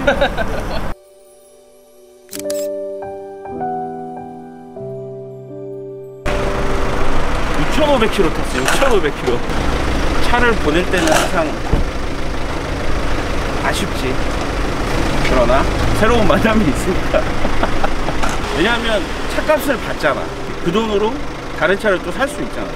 (6,500km) 탔어요. 6,500km. 차를 보낼 때는 항상 아쉽지. 그러나 새로운 만남이 있으니까. 왜냐하면 차값을 받잖아. 그 돈으로 다른 차를 또 살 수 있잖아.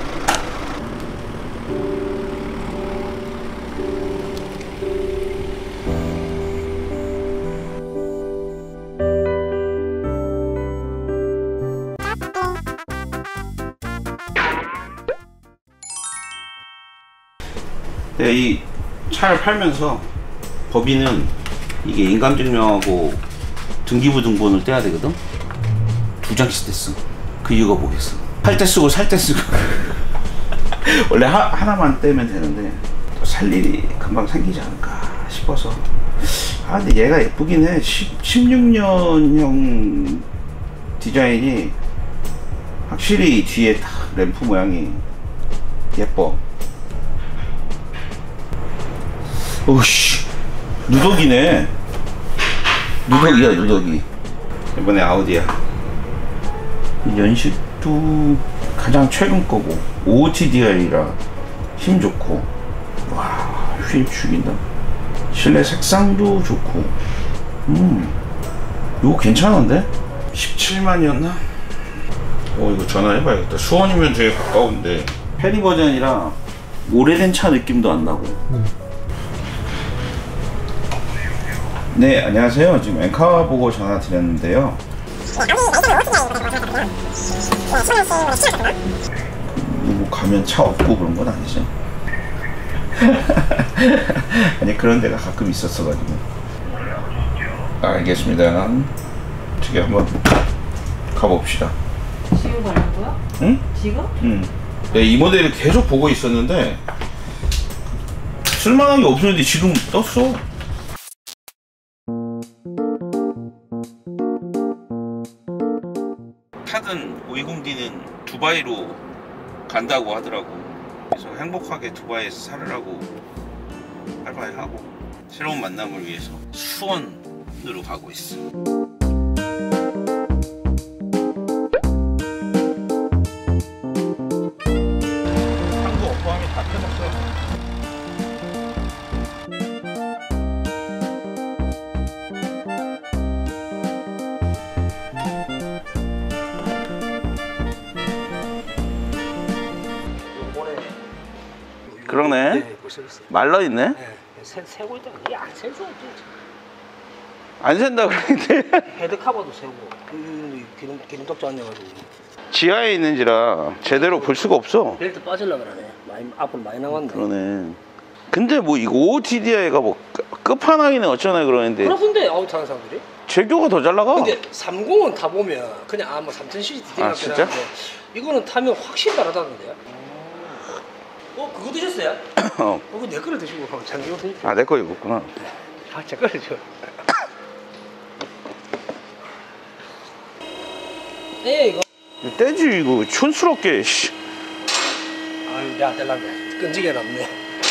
네, 이 차를 팔면서 법인은 이게 인감증명하고 등기부등본을 떼야 되거든. 2장씩 뗐어. 그 이유가 뭐겠어? 팔 때 쓰고 살 때 쓰고. 원래 하나만 떼면 되는데 또 살 일이 금방 생기지 않을까 싶어서. 아 근데 얘가 예쁘긴 해. 16년형 디자인이 확실히 뒤에 딱 램프 모양이 예뻐. 오씨, 누더기네. 누더기야, 누더기. 이번에 아우디야. 연식도 가장 최근 거고, OTDI라 힘 좋고, 와, 휠 죽인다. 실내 색상도 좋고, 이거 괜찮은데? 17만이었나? 이거 전화해봐야겠다. 수원이면 되게 가까운데. 페리 버전이라 오래된 차 느낌도 안 나고. 네, 안녕하세요. 지금 엔카 보고 전화 드렸는데요. 뭐 가면 차 없고 그런 건 아니죠? 아니 그런 데가 가끔 있었어가지고. 알겠습니다. 어떻게 한번 가봅시다. 지금 가려고요? 응? 지금? 응. 네, 이 모델을 계속 보고 있었는데 쓸만한 게 없었는데 지금 떴어. 타든 520D는 두바이로 간다고 하더라고. 그래서 행복하게 두바이에서 살으라고 알바하고 새로운 만남을 위해서 수원으로 가고 있어. 한국 어포함이 다 펴졌어. 그러네. 네, 말라있네. 네, 세고 있다. 안 셀 수 없지. 안 샌다 그랬는데. 헤드카버도 세고 기름떡도 안 내가지고. 지하에 있는지라 제대로 볼 수가 없어. 벨트 빠질라 그러네. 많이 앞으로 많이 나왔네. 그러네. 근데 뭐 이거 OTDI가 뭐 끝판왕이네 어쩌나 그러는데. 그렇던데 아웃 타는 사람들이. 제교가 더 잘 나가. 근데 30은 타보면 그냥 뭐 3000cc 디테일 같긴 진짜? 한데 이거는 타면 확실히 다르다던데요. 그거 드셨어요? 그거 내 거를 드시고 장기로 드십시오. 아, 내 거 입었구나. 제 거를 줘. 네, 이거. 떼지 이거 촌스럽게. 아유, 내가 뗄란데 끈질게 남네.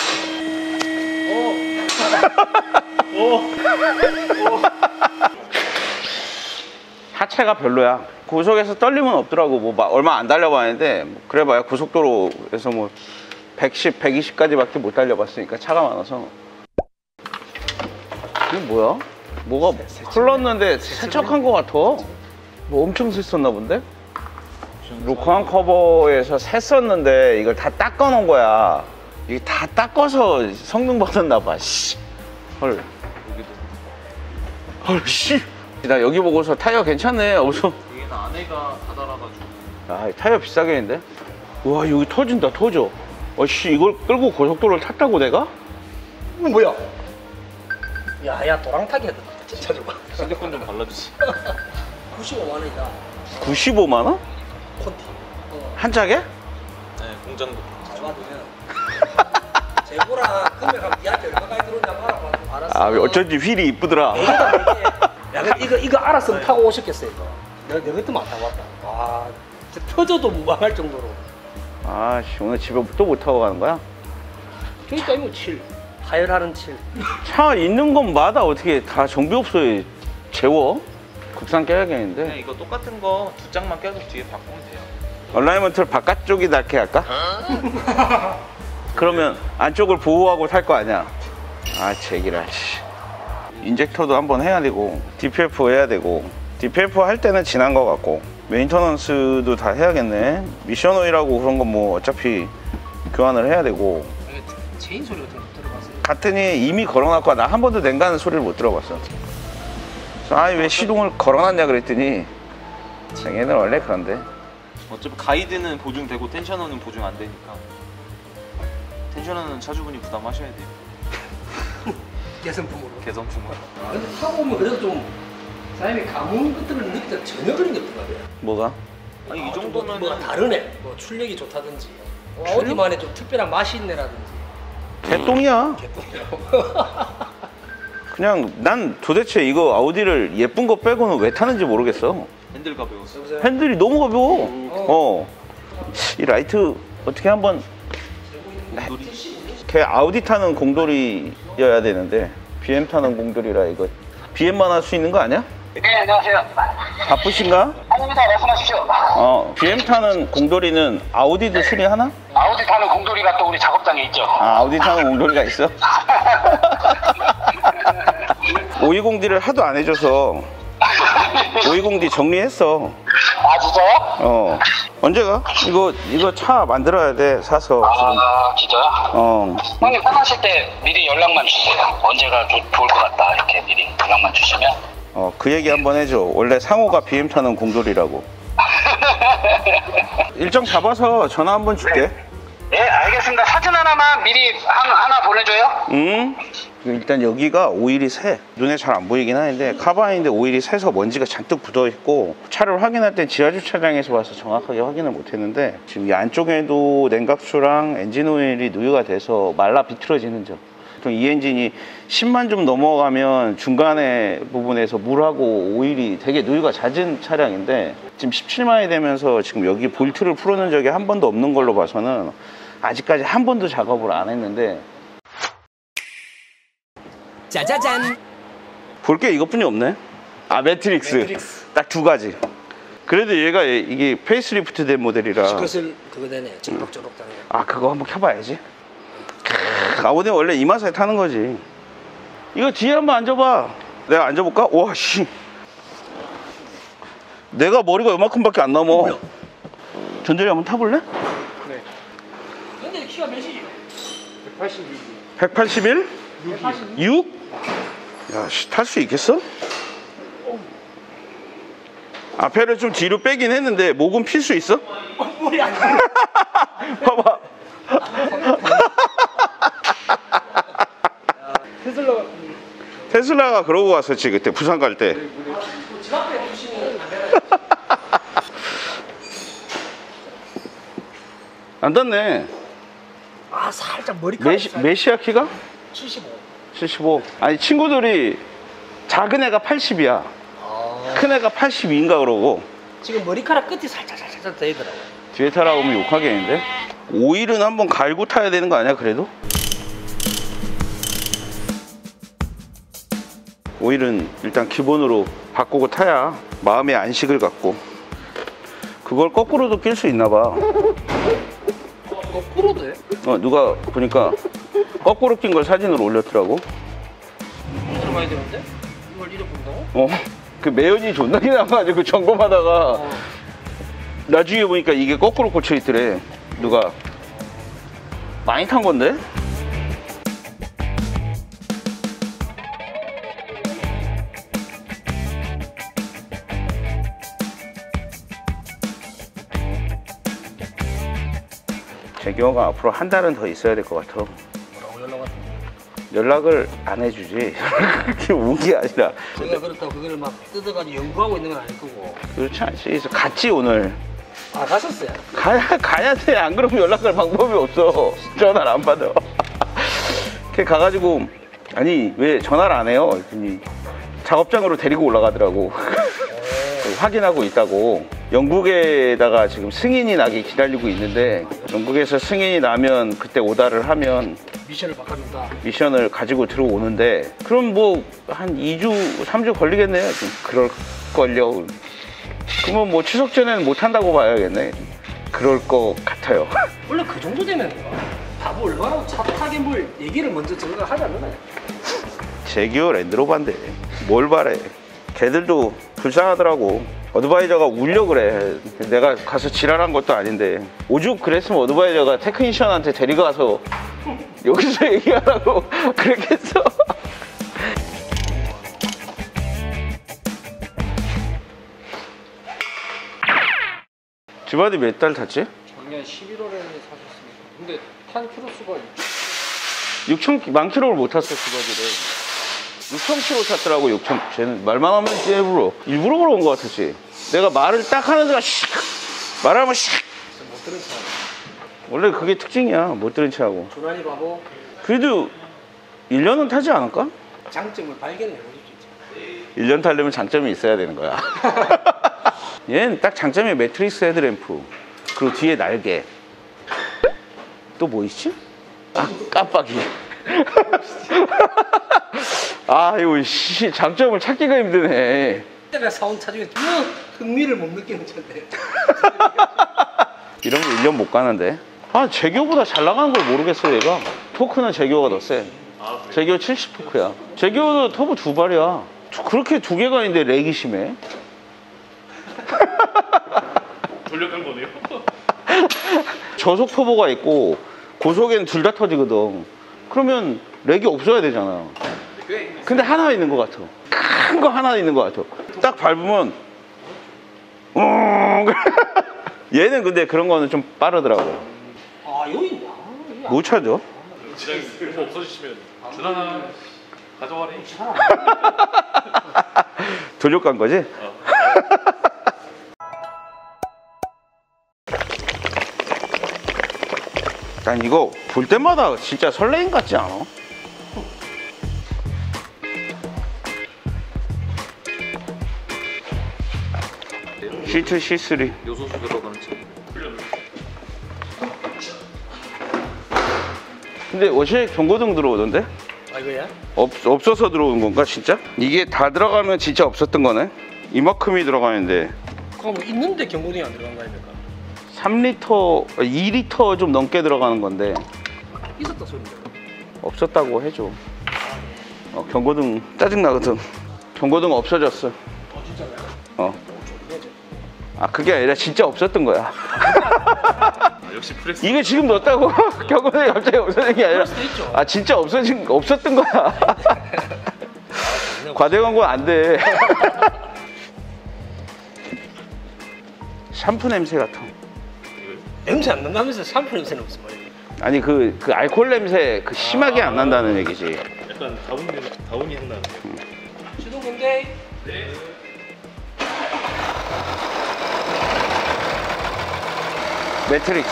하체가 별로야. 고속에서 떨림은 없더라고. 뭐 얼마 안 달려봤는데 뭐 그래봐야 고속도로에서 뭐 110, 120까지밖에 못 달려봤으니까 차가 많아서. 이게 뭐야? 뭐가 흘렀는데 세척한 거 같아. 뭐 엄청 샜었나 본데? 루크한 커버에서 샜었는데 이걸 다 닦아 놓은 거야. 이게 다 닦아서 성능 받았나 봐. 씨. 헐. 헐, 씨. 나 여기 보고서 타이어 괜찮네. 어서. 여기는 안에가 다 달아가지고. 아, 타이어 비싸겠는데? 와, 여기 터진다, 터져. 씨, 이걸 끌고 고속도로를 탔다고 내가? 이거 뭐야? 야, 도랑타기 했다. 진짜 좋아. 핸드폰 좀 발라주세요. 95만 원이다. 95만 원? 콘티. 한 짝에? 네, 공장도. 잘 받으면. 재고랑 금액하고 니한테 얼마까지 들어오냐 봐라. 알았어. 아, 어쩐지 휠이 이쁘더라. 야, 이거 알았으면 타고 오셨겠어, 이거. 내가 그때만 안 타고 왔다. 와, 진짜 터져도 무방할 정도로. 아, 씨, 오늘 집에 또 못 타고 가는 거야? 저기 따위면 7. 하열하는 칠. 차 있는 것마다 어떻게 다 정비업소에 재워? 국산 껴야겠는데. 그냥 이거 똑같은 거 2장만 껴서 뒤에 바꾸면 돼요. 얼라이먼트를 바깥쪽이 낫게 할까? 그러면 안쪽을 보호하고 탈 거 아니야? 아, 제기라. 인젝터도 한번 해야 되고 DPF 해야 되고 DPF 할 때는 지난 거 같고 메인터넌스도 다 해야겠네. 미션 오일하고 그런 건 뭐 어차피 교환을 해야 되고. 체인 소리 같은 거 들어봤어요? 같으니 이미 걸어놨고 나 한 번도 냉가는 소리를 못 들어봤어. 아니 왜 시동을 걸어놨냐 그랬더니 얘는 원래 그런데. 어차피 가이드는 보증되고 텐셔너는 보증 안 되니까 텐셔너는 차주분이 부담하셔야 돼요. 개선품으로. 개선품으로. 근데 타고 오면 그래도 좀 사장님이 가문 것들을 느끼다 전혀 그런 게 없던가 봐요. 뭐가? 아니 이 정도면 뭐가 다르네. 뭐 출력이 좋다든지 아우디만의 좀 특별한 맛이 있네라든지. 개똥이야. 그냥 난 도대체 이거 아우디를 예쁜 거 빼고는 왜 타는지 모르겠어. 핸들 가벼웠어. 핸들이 너무 가벼워. 이 라이트 어떻게 한번 걔 아우디 타는 공돌이여야 되는데 BM 타는 공돌이라 이거 BM만 할 수 있는 거 아니야? 네, 안녕하세요. 바쁘신가? 아닙니다. 말씀하십시오. BM 타는 공돌이는 아우디도 수리하나? 아우디 타는 공돌이가 또 우리 작업장에 있죠. 아, 아우디 타는 공돌이가 있어? 520D를 하도 안 해줘서 520D 정리했어. 아, 진짜요? 언제 가? 이거 차 만들어야 돼, 사서. 아, 진짜요? 형님 끝나실 때 미리 연락만 주세요. 언제가 좋을 것 같다 이렇게 미리 연락만 주시면. 그 얘기 한번 해줘. 원래 상호가 BM 타는 공돌이라고. 일정 잡아서 전화 한번 줄게. 네, 알겠습니다. 사진 하나만 미리 하나 보내줘요. 응? 일단 여기가 오일이 새. 눈에 잘 안 보이긴 하는데 카바인인데 오일이 새서 먼지가 잔뜩 묻어 있고 차를 확인할 땐 지하주차장에서 와서 정확하게 확인을 못 했는데 지금 이 안쪽에도 냉각수랑 엔진 오일이 누유가 돼서 말라 비틀어지는 점. 이 엔진이 10만 좀 넘어가면 중간에 부분에서 물하고 오일이 되게 누유가 잦은 차량인데 지금 17만이 되면서 지금 여기 볼트를 풀어놓은 적이 한 번도 없는 걸로 봐서는 아직까지 한 번도 작업을 안 했는데 짜자잔. 볼 게 이것뿐이 없네. 아, 매트릭스. 딱 두 가지. 그래도 얘가 이게 페이스리프트 된 모델이라. 그것을 그거 되네. 찌룩찌룩 다네. 아, 그거 한번 켜봐야지. 아우디 원래 이 맛에 타는 거지. 이거 뒤에 한번 앉아봐. 내가 앉아볼까? 와, 씨. 내가 머리가 요만큼밖에 안 넘어. 전절이 한번 타볼래? 네. 근데 키가 몇이지? 182. 181? 6? 야, 씨, 탈 수 있겠어? 앞에를 좀 뒤로 빼긴 했는데 목은 필 수 있어? 머리 안 나. 봐봐. 테슬라가 그러고 왔었지 그때 부산 갈 때. 집 앞에 두시면 안 닿네. 아, 살짝 머리카락. 메시아 키가? 75. 75. 아니 친구들이 작은 애가 80이야. 큰 애가 82인가 그러고. 지금 머리카락 끝이 살짝 되더라고. 뒤에 타라고 하면 욕하겠는데? 오일은 한번 갈고 타야 되는 거 아니야 그래도? 오일은 일단 기본으로 바꾸고 타야 마음의 안식을 갖고. 그걸 거꾸로도 낄 수 있나 봐. 거꾸로도 해? 누가 보니까 거꾸로 낀 걸 사진으로 올렸더라고. 들어가야 되는데? 이걸 이렇게 본다고? 그 매연이 존나게 나가지고 점검하다가 나중에 보니까 이게 거꾸로 꽂혀 있더래. 누가 많이 탄 건데? 재경호가 앞으로 한 달은 더 있어야 될 것 같아. 뭐라고 연락 왔는데? 연락을 안 해주지. 그렇게 온 게 아니라. 제가 그렇다고 그걸 막 뜯어가지고 연구하고 있는 건 아닐 거고. 그렇지 않지. 그래서 갔지 오늘. 아, 가셨어요? 가야 돼. 안 그러면 연락할 방법이 없어. 전화를 안 받아. 걔 가가지고 아니 왜 전화를 안 해요? 그랬더니 작업장으로 데리고 올라가더라고. 확인하고 있다고. 영국에다가 지금 승인이 나기 기다리고 있는데 영국에서 승인이 나면 그때 오다를 하면 미션을 바꿔준다. 미션을 가지고 들어오는데 그럼 뭐 한 2주, 3주 걸리겠네요. 좀 그럴걸요. 그러면 뭐 추석 전에는 못 한다고 봐야겠네. 그럴 것 같아요. 원래 그 정도 되면 바보 얼마나 차 타게 뭘 얘기를 먼저 들어가 하지 않나요? 제기어 랜드로버인데 뭘 바래. 걔들도 불쌍하더라고. 어드바이저가 울려 그래. 내가 가서 지랄한 것도 아닌데 오죽 그랬으면 어드바이저가 테크니션한테 데리고 가서 여기서 얘기하라고 그랬겠어. 주바디 몇 달 탔지? 작년 11월에 사셨습니다. 근데 탄 키로수가 1000킬로를 못 탔어 주바디를. 6000킬로 탔더라고. 6000. 쟤는 말만 하면 일부러 그런 것 같았지. 내가 말을 딱 하는 데가 말하면 못 들은 차. 원래 그게 특징이야. 못 들은 차하고. 조난이 바보. 그래도 1년은 타지 않을까? 장점을 발견해 보십시오. 1년 타려면 장점이 있어야 되는 거야. 얘는 딱 장점이 매트릭스 헤드램프, 그리고 뒤에 날개. 또 뭐 있지? 아, 깜빡이. 아, 이거 장점을 찾기가 힘드네. 내가 사온 차 중에 흥미를 못 느끼는 차인데. 이런 거 1년 못 가는데. 아, 제기어보다 잘 나가는 걸 모르겠어 얘가. 토크는 제기어가 더 세. 제기어 70 토크야. 제기어도 터보 2발이야. 그렇게 2개가 있는데 렉이 심해. 돌려간 거네요. 저속 터보가 있고 고속에는 둘 다 터지거든. 그러면 렉이 없어야 되잖아. 근데 하나 있는 것 같아. 큰 거 하나 있는 것 같아. 딱 밟으면 얘는 근데 그런 거는 좀 빠르더라고. 아 여기 있나? 못 찾아. 지장이 너무 없어지시면 전화 가져와래. 돌려간 거지? 난 이거 볼 때마다 진짜 설레임 같지 않아? C2, C3. 요소수 들어가는 차. 근데 어제 경고등 들어오던데? 아 이거야? 없어서 들어오는 건가 진짜? 이게 다 들어가면 진짜 없었던 거네? 이만큼이 들어가는데 그럼 뭐 있는데 경고등이 안 들어간 거 아닙니까? 3리터, 2리터 좀 넘게 들어가는 건데 있었다 소리인데. 없었다고 해줘. 경고등 짜증나거든. 경고등 없어졌어. 아 그게 아니라 진짜 없었던 거야. 역시 프레스. 이게 지금 넣었다고 경고등이 갑자기 없어진 게 아니라 그럴 수도 있죠. 아 진짜 없었던 거야. 과대 광고 안 돼. 샴푸 냄새 같아. 냄새 안 난다면서 샴푸 냄새는 무슨 말이야? 아니 그 알코올 냄새 그 심하게 안 난다는 얘기지. 약간 다운이 한다는데요. 시동 근데 매트릭스.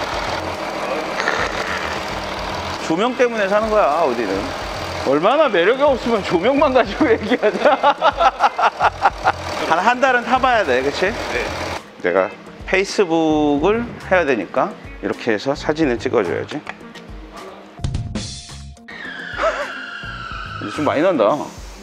조명 때문에 사는 거야 어디는. 얼마나 매력이 없으면 조명만 가지고 얘기하자. 한 달은 타봐야 돼, 그치? 네. 내가 페이스북을 해야 되니까 이렇게 해서 사진을 찍어줘야지. 좀 많이 난다.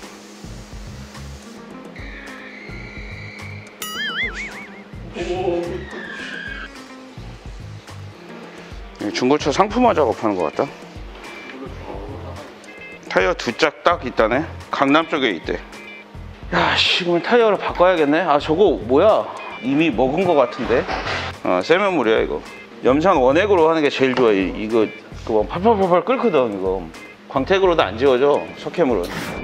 중고차 상품화 작업하는 것 같다. 타이어 2짝 딱 있다네. 강남 쪽에 있대. 야, 씨, 그러면 타이어를 바꿔야겠네. 아, 저거 뭐야? 이미 먹은 것 같은데. 세면물이야 이거. 염산 원액으로 하는 게 제일 좋아. 이거 그거 팔팔팔팔 끓거든 이거. 광택으로도 안 지워져 석회물은.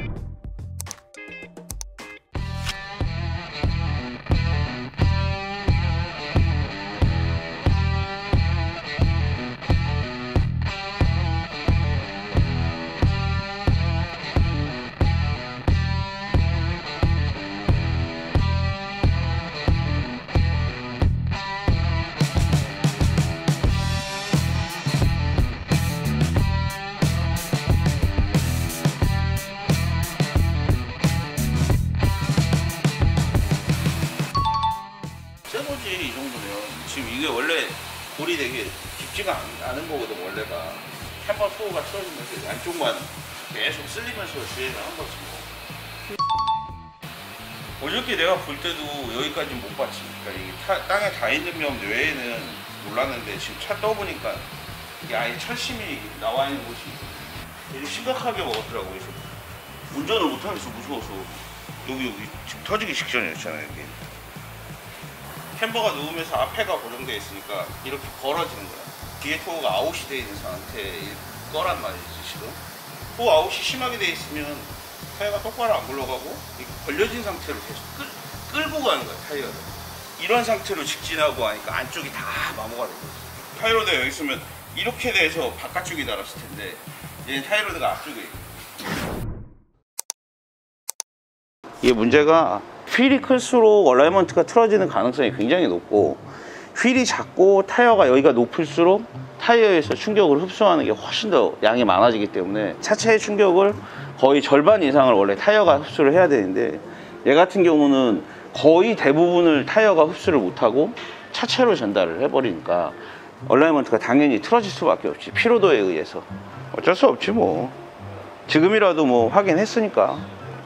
세보지 이 정도면. 지금 이게 원래 볼이 되게 깊지가 않은 거거든 원래가. 캠버 소가 틀어지면서 양쪽만 계속 쓸리면서 주행을 한 거지 뭐. 어저께 내가 볼 때도 여기까지 못 봤지. 그러니까 이 땅에 다 있는 면 외에는 몰랐는데 지금 차 떠보니까 이게 아예 철심이 나와 있는 곳이 되게 심각하게 먹었더라고요. 그래서 운전을 못하겠어, 무서워서. 여기 지금 터지기 직전이었잖아요. 여기. 캠버가 누우면서 앞에가 고정되어 있으니까 이렇게 벌어지는 거야. 뒤에 토어가 아웃이 되어 있는 상태일 거란 말이지 지금. 토어 아웃이 심하게 되어 있으면 타이어가 똑바로 안 굴러가고 이렇게 벌려진 상태로 계속 끌고 가는 거야, 타이어를. 이런 상태로 직진하고 하니까 안쪽이 다 마모가 되고 있어. 타이어로드가 여기 있으면 이렇게 돼서 바깥쪽이 달았을 텐데 얘는 타이어로드가 앞쪽에 있고. 이게 문제가 휠이 클수록 얼라이먼트가 틀어지는 가능성이 굉장히 높고, 휠이 작고 타이어가 여기가 높을수록 타이어에서 충격을 흡수하는 게 훨씬 더 양이 많아지기 때문에 차체의 충격을 거의 절반 이상을 원래 타이어가 흡수를 해야 되는데, 얘 같은 경우는 거의 대부분을 타이어가 흡수를 못하고 차체로 전달을 해버리니까 얼라이먼트가 당연히 틀어질 수밖에 없지. 피로도에 의해서. 어쩔 수 없지 뭐. 지금이라도 뭐 확인했으니까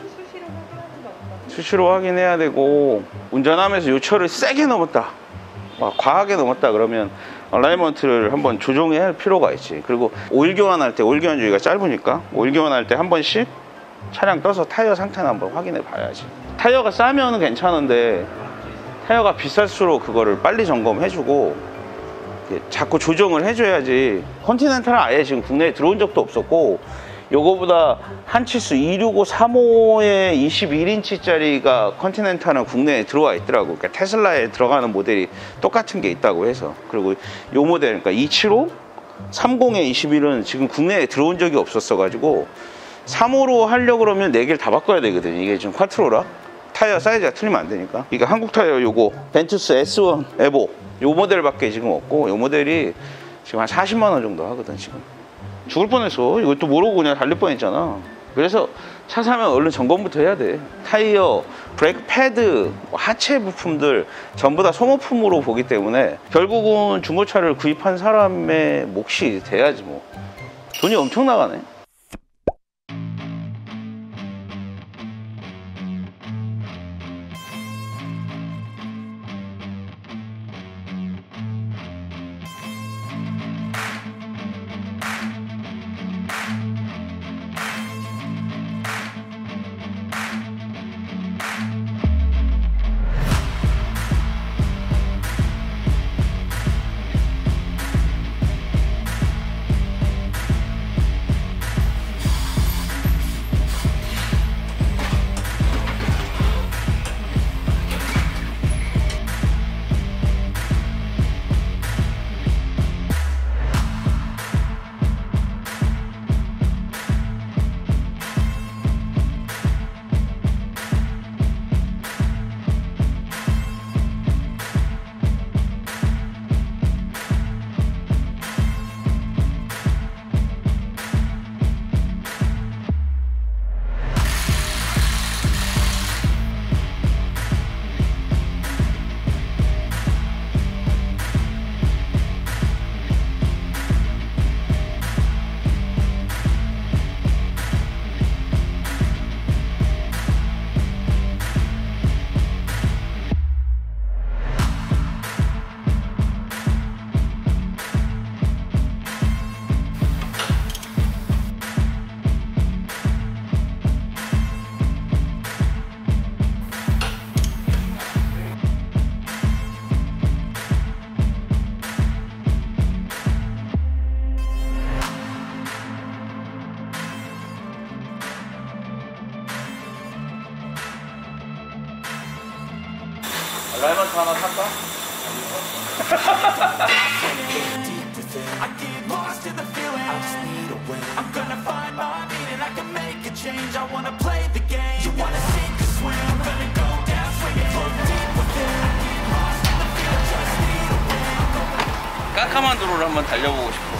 수시로 확인해야 되고, 운전하면서 요철을 세게 넘었다, 막 과하게 넘었다 그러면 얼라이먼트를 한번 조정해야 할 필요가 있지. 그리고 오일 교환할 때, 오일 교환 주기가 짧으니까 오일 교환할 때 한 번씩 차량 떠서 타이어 상태는 한번 확인해 봐야지. 타이어가 싸면 괜찮은데 타이어가 비쌀수록 그거를 빨리 점검해주고 자꾸 조정을 해줘야지. 컨티넨탈은 아예 지금 국내에 들어온 적도 없었고, 요거보다 한 치수 265, 35에 21인치짜리가 컨티넨탈은 국내에 들어와 있더라고. 그러니까 테슬라에 들어가는 모델이 똑같은 게 있다고 해서. 그리고 요 모델, 그러니까 275, 30에 21은 지금 국내에 들어온 적이 없었어 가지고 3호로 하려고 그러면 4개를 다 바꿔야 되거든. 이게 지금 쿼트로라 타이어 사이즈가 틀리면 안 되니까. 그러니까 한국 타이어 요거 벤투스 S1 에보 요 모델밖에 지금 없고, 요 모델이 지금 한 40만 원 정도 하거든. 지금 죽을 뻔했어. 이것도 모르고 그냥 달릴 뻔했잖아. 그래서 차 사면 얼른 점검부터 해야 돼. 타이어, 브레이크 패드, 하체 부품들 전부 다 소모품으로 보기 때문에 결국은 중고차를 구입한 사람의 몫이 돼야지 뭐. 돈이 엄청 나가네. 얼라이먼트 하나 살까? 깜깜한 도로를 한번 달려보고 싶어.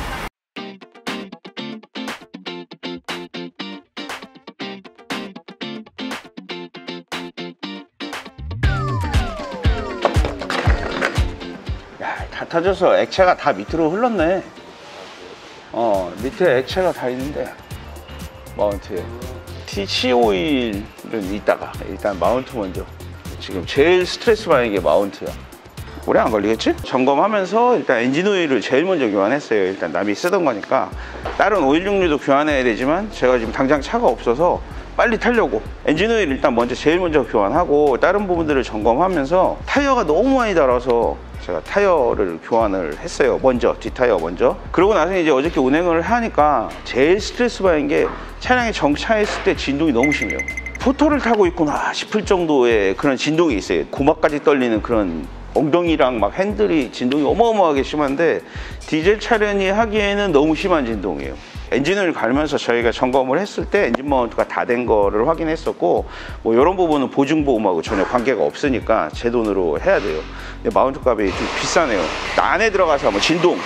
야, 다 터져서 액체가 다 밑으로 흘렀네. 밑에 액체가 다 있는데 마운트에 TC 오일은 이따가 일단 마운트 먼저. 지금 제일 스트레스 받는 게 마운트야. 오래 안 걸리겠지? 점검하면서 일단 엔진 오일을 제일 먼저 교환했어요. 일단 남이 쓰던 거니까. 다른 오일 종류도 교환해야 되지만 제가 지금 당장 차가 없어서 빨리 타려고 엔진 오일 일단 제일 먼저 교환하고 다른 부분들을 점검하면서 타이어가 너무 많이 닳아서 제가 타이어를 교환을 했어요. 먼저 뒷타이어 먼저. 그러고 나서 이제 어저께 운행을 하니까 제일 스트레스 받는 게 차량에 정차했을 때 진동이 너무 심해요. 포터를 타고 있구나 싶을 정도의 그런 진동이 있어요. 고막까지 떨리는 그런 엉덩이랑 막 핸들이 진동이 어마어마하게 심한데 디젤 차량이 하기에는 너무 심한 진동이에요. 엔진을 갈면서 저희가 점검을 했을 때 엔진 마운트가 다 된 거를 확인했었고 뭐 이런 부분은 보증보험하고 전혀 관계가 없으니까 제 돈으로 해야 돼요. 근데 마운트 값이 좀 비싸네요. 안에 들어가서 뭐 진동,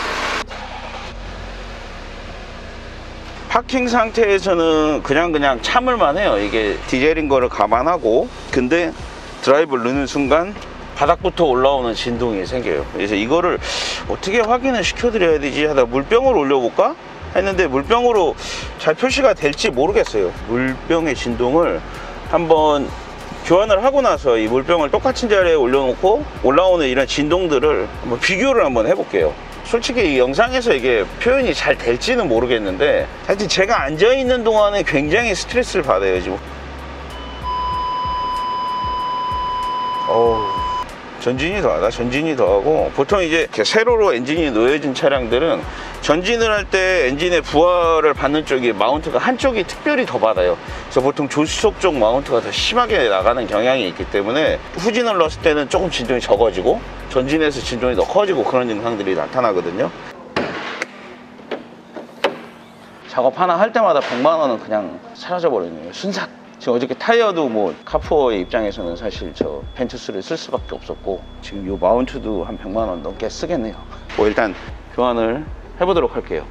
파킹 상태에서는 그냥 참을만 해요. 이게 디젤인 거를 감안하고. 근데 드라이브를 넣는 순간 바닥부터 올라오는 진동이 생겨요. 그래서 이거를 어떻게 확인을 시켜드려야 되지 하다 물병을 올려볼까 했는데 물병으로 잘 표시가 될지 모르겠어요. 물병의 진동을 한번 교환을 하고 나서 이 물병을 똑같은 자리에 올려놓고 올라오는 이런 진동들을 한번 비교를 한번 해볼게요. 솔직히 이 영상에서 이게 표현이 잘 될지는 모르겠는데 하여튼 제가 앉아있는 동안에 굉장히 스트레스를 받아요 지금. 전진이 더하다. 전진이 더하고 보통 이제 세로로 엔진이 놓여진 차량들은 전진을 할 때 엔진의 부하를 받는 쪽이 마운트가 한쪽이 특별히 더 받아요. 그래서 보통 조수석 쪽 마운트가 더 심하게 나가는 경향이 있기 때문에 후진을 넣었을 때는 조금 진동이 적어지고 전진해서 진동이 더 커지고 그런 증상들이 나타나거든요. 작업 하나 할 때마다 100만 원은 그냥 사라져 버리네요. 순삭. 지금 어저께 타이어도 뭐 카푸어의 입장에서는 사실 저 벤투스를 쓸 수밖에 없었고 지금 이 마운트도 한 100만 원 넘게 쓰겠네요. 뭐 일단 교환을 해보도록 할게요.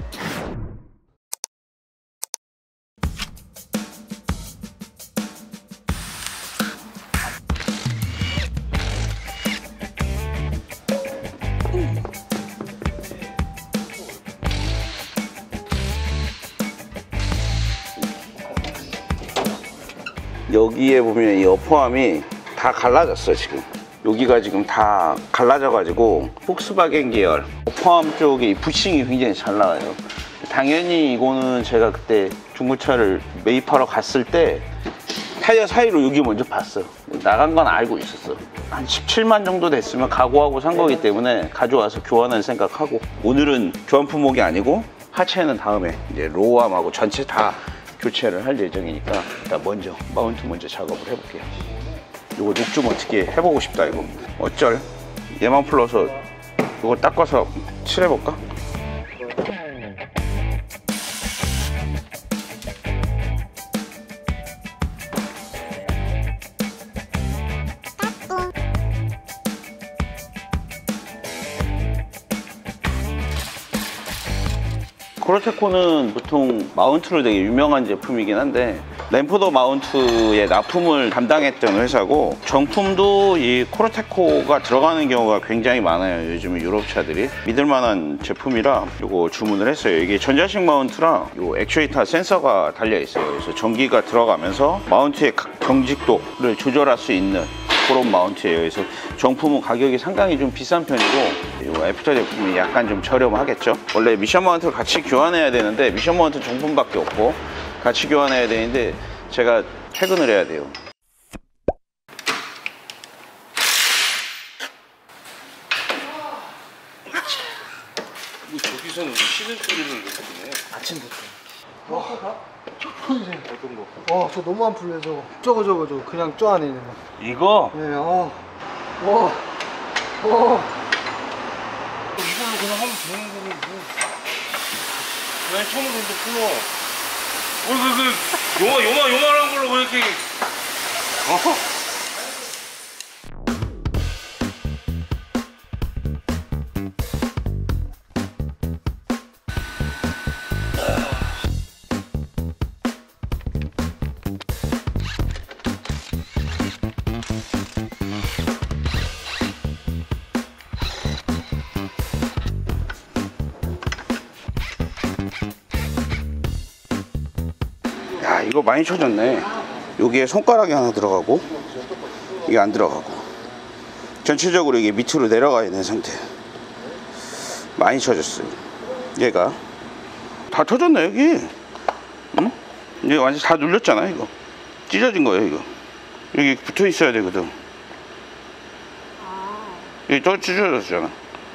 여기에 보면 이 어퍼암이 다 갈라졌어요. 지금 여기가 지금 다 갈라져 가지고 폭스바겐 계열 어퍼암 쪽에 부싱이 굉장히 잘 나와요. 당연히 이거는 제가 그때 중고차를 매입하러 갔을 때 타이어 사이로 여기 먼저 봤어요. 나간 건 알고 있었어. 한 17만 정도 됐으면 각오하고 산 거기 때문에 가져와서 교환할 생각하고, 오늘은 교환 품목이 아니고 하체는 다음에 이제 로우암하고 전체 다 교체를 할 예정이니까 일단 먼저 마운트 먼저 작업을 해볼게요. 이거 녹 좀 어떻게 해보고 싶다. 이거 어쩔, 얘만 풀러서 이거 닦아서 칠해볼까? 코르테코는 보통 마운트로 되게 유명한 제품이긴 한데 램포더 마운트의 납품을 담당했던 회사고, 정품도 이 코르테코가 들어가는 경우가 굉장히 많아요. 요즘에 유럽차들이 믿을만한 제품이라 이거 주문을 했어요. 이게 전자식 마운트랑 이 액추에이터 센서가 달려 있어요. 그래서 전기가 들어가면서 마운트의 경직도를 조절할 수 있는 그런 마운트예요. 그래서 정품은 가격이 상당히 좀 비싼 편이고, 이 애프터 제품이 약간 좀 저렴하겠죠. 원래 미션 마운트를 같이 교환해야 되는데 미션 마운트 정품밖에 없고 같이 교환해야 되는데 제가 퇴근을 해야 돼요. 뭐 저기서는 쉬는 소리를 듣네. 아침부터. 어떤 거? 저 너무 안 풀려. 저거 그냥 쪄 안에 있는 거. 이거? 네. 이걸로 그냥 하면 되는 거고. 왜 처음으로 이제 풀어? 요만한 걸로 왜 이렇게. 이거 많이 쳐졌네. 여기에 손가락이 하나 들어가고 이게 안 들어가고 전체적으로 이게 밑으로 내려가 있는 상태. 많이 쳐졌어요. 얘가 다 터졌네 여기. 응? 이제 완전 다 눌렸잖아. 이거 찢어진 거예요. 이거 여기 붙어 있어야 되거든. 여기 또 찢어졌잖아.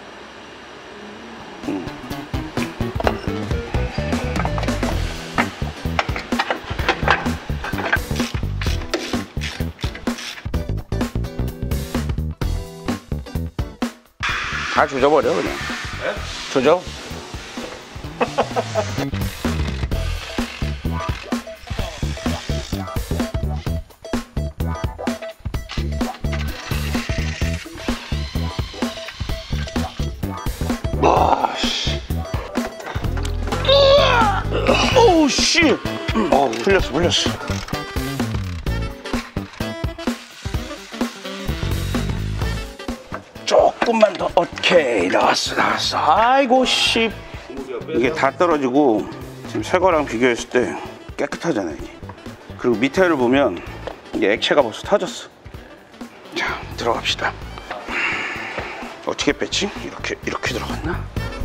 응. 다 조져버려 그냥. 네? 조져. 와, 씨. 오우, 씨. 풀렸어. 조금만 더. 오케이, 나왔어. 아이고, 씨. 이게 다 떨어지고 지금 새 거랑 비교했을 때 깨끗하잖아요. 이게. 그리고 밑에를 보면 이게 액체가 벌써 터졌어. 자, 들어갑시다. 어떻게 뺐지? 이렇게 들어갔나?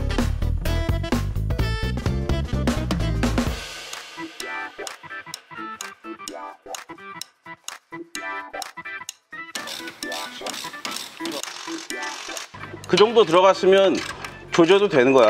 그 정도 들어갔으면 조져도 되는 거야.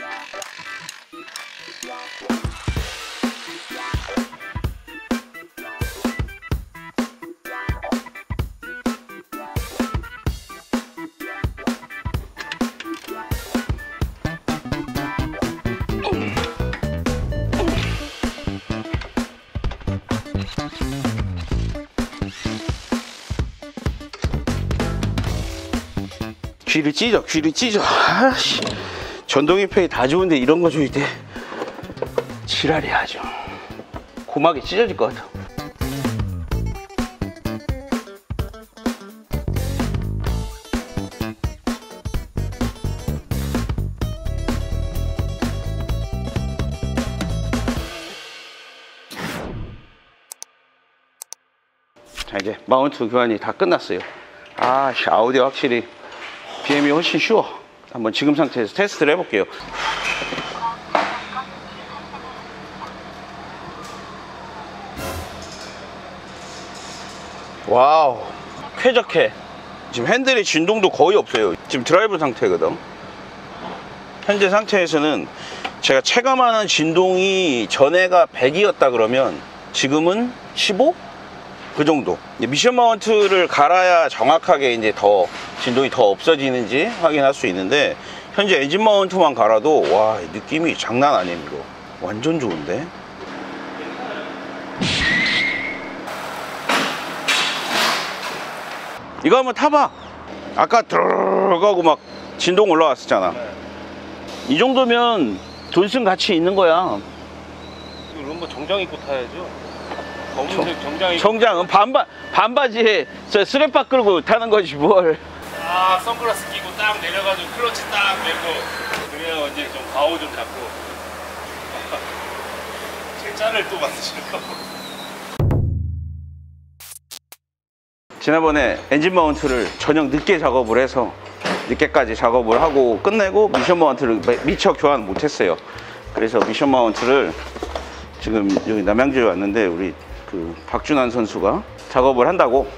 귀를 찢어. 아씨, 전동이 페이 다 좋은데 이런 거 줘야 돼. 지랄이야 아주. 고막이 찢어질 것 같아. 자, 이제 마운트 교환이 다 끝났어요. 아씨, 아우디 확실히 BM이 훨씬 쉬워. 한번 지금 상태에서 테스트를 해볼게요. 와우, 쾌적해. 지금 핸들의 진동도 거의 없어요. 지금 드라이브 상태거든. 현재 상태에서는 제가 체감하는 진동이 전에가 100이었다 그러면 지금은 15? 그 정도. 미션 마운트를 갈아야 정확하게 이제 더 진동이 더 없어지는지 확인할 수 있는데, 현재 엔진 마운트만 갈아도 와, 느낌이 장난 아니에요. 이거 완전 좋은데. 이거 한번 타봐. 아까 들어가고 막 진동 올라왔었잖아. 이 정도면 돈 쓴 가치 있는 거야. 룸버 정장 입고 타야죠. 검은색 정장 입고. 정장은 반바지에 저 스랩바 끌고 타는 거지 뭘. 아, 선글라스 끼고 딱 내려가지고 클러치 딱 내고 그래야 이제 좀 가오 좀 잡고. 제 짤을 또 만드시려고. 지난번에 엔진 마운트를 저녁 늦게 작업을 해서 늦게까지 작업을 하고 끝내고 미션 마운트를 미처 교환 못했어요. 그래서 미션 마운트를 지금 여기 남양주에 왔는데 우리 그 박준환 선수가 작업을 한다고.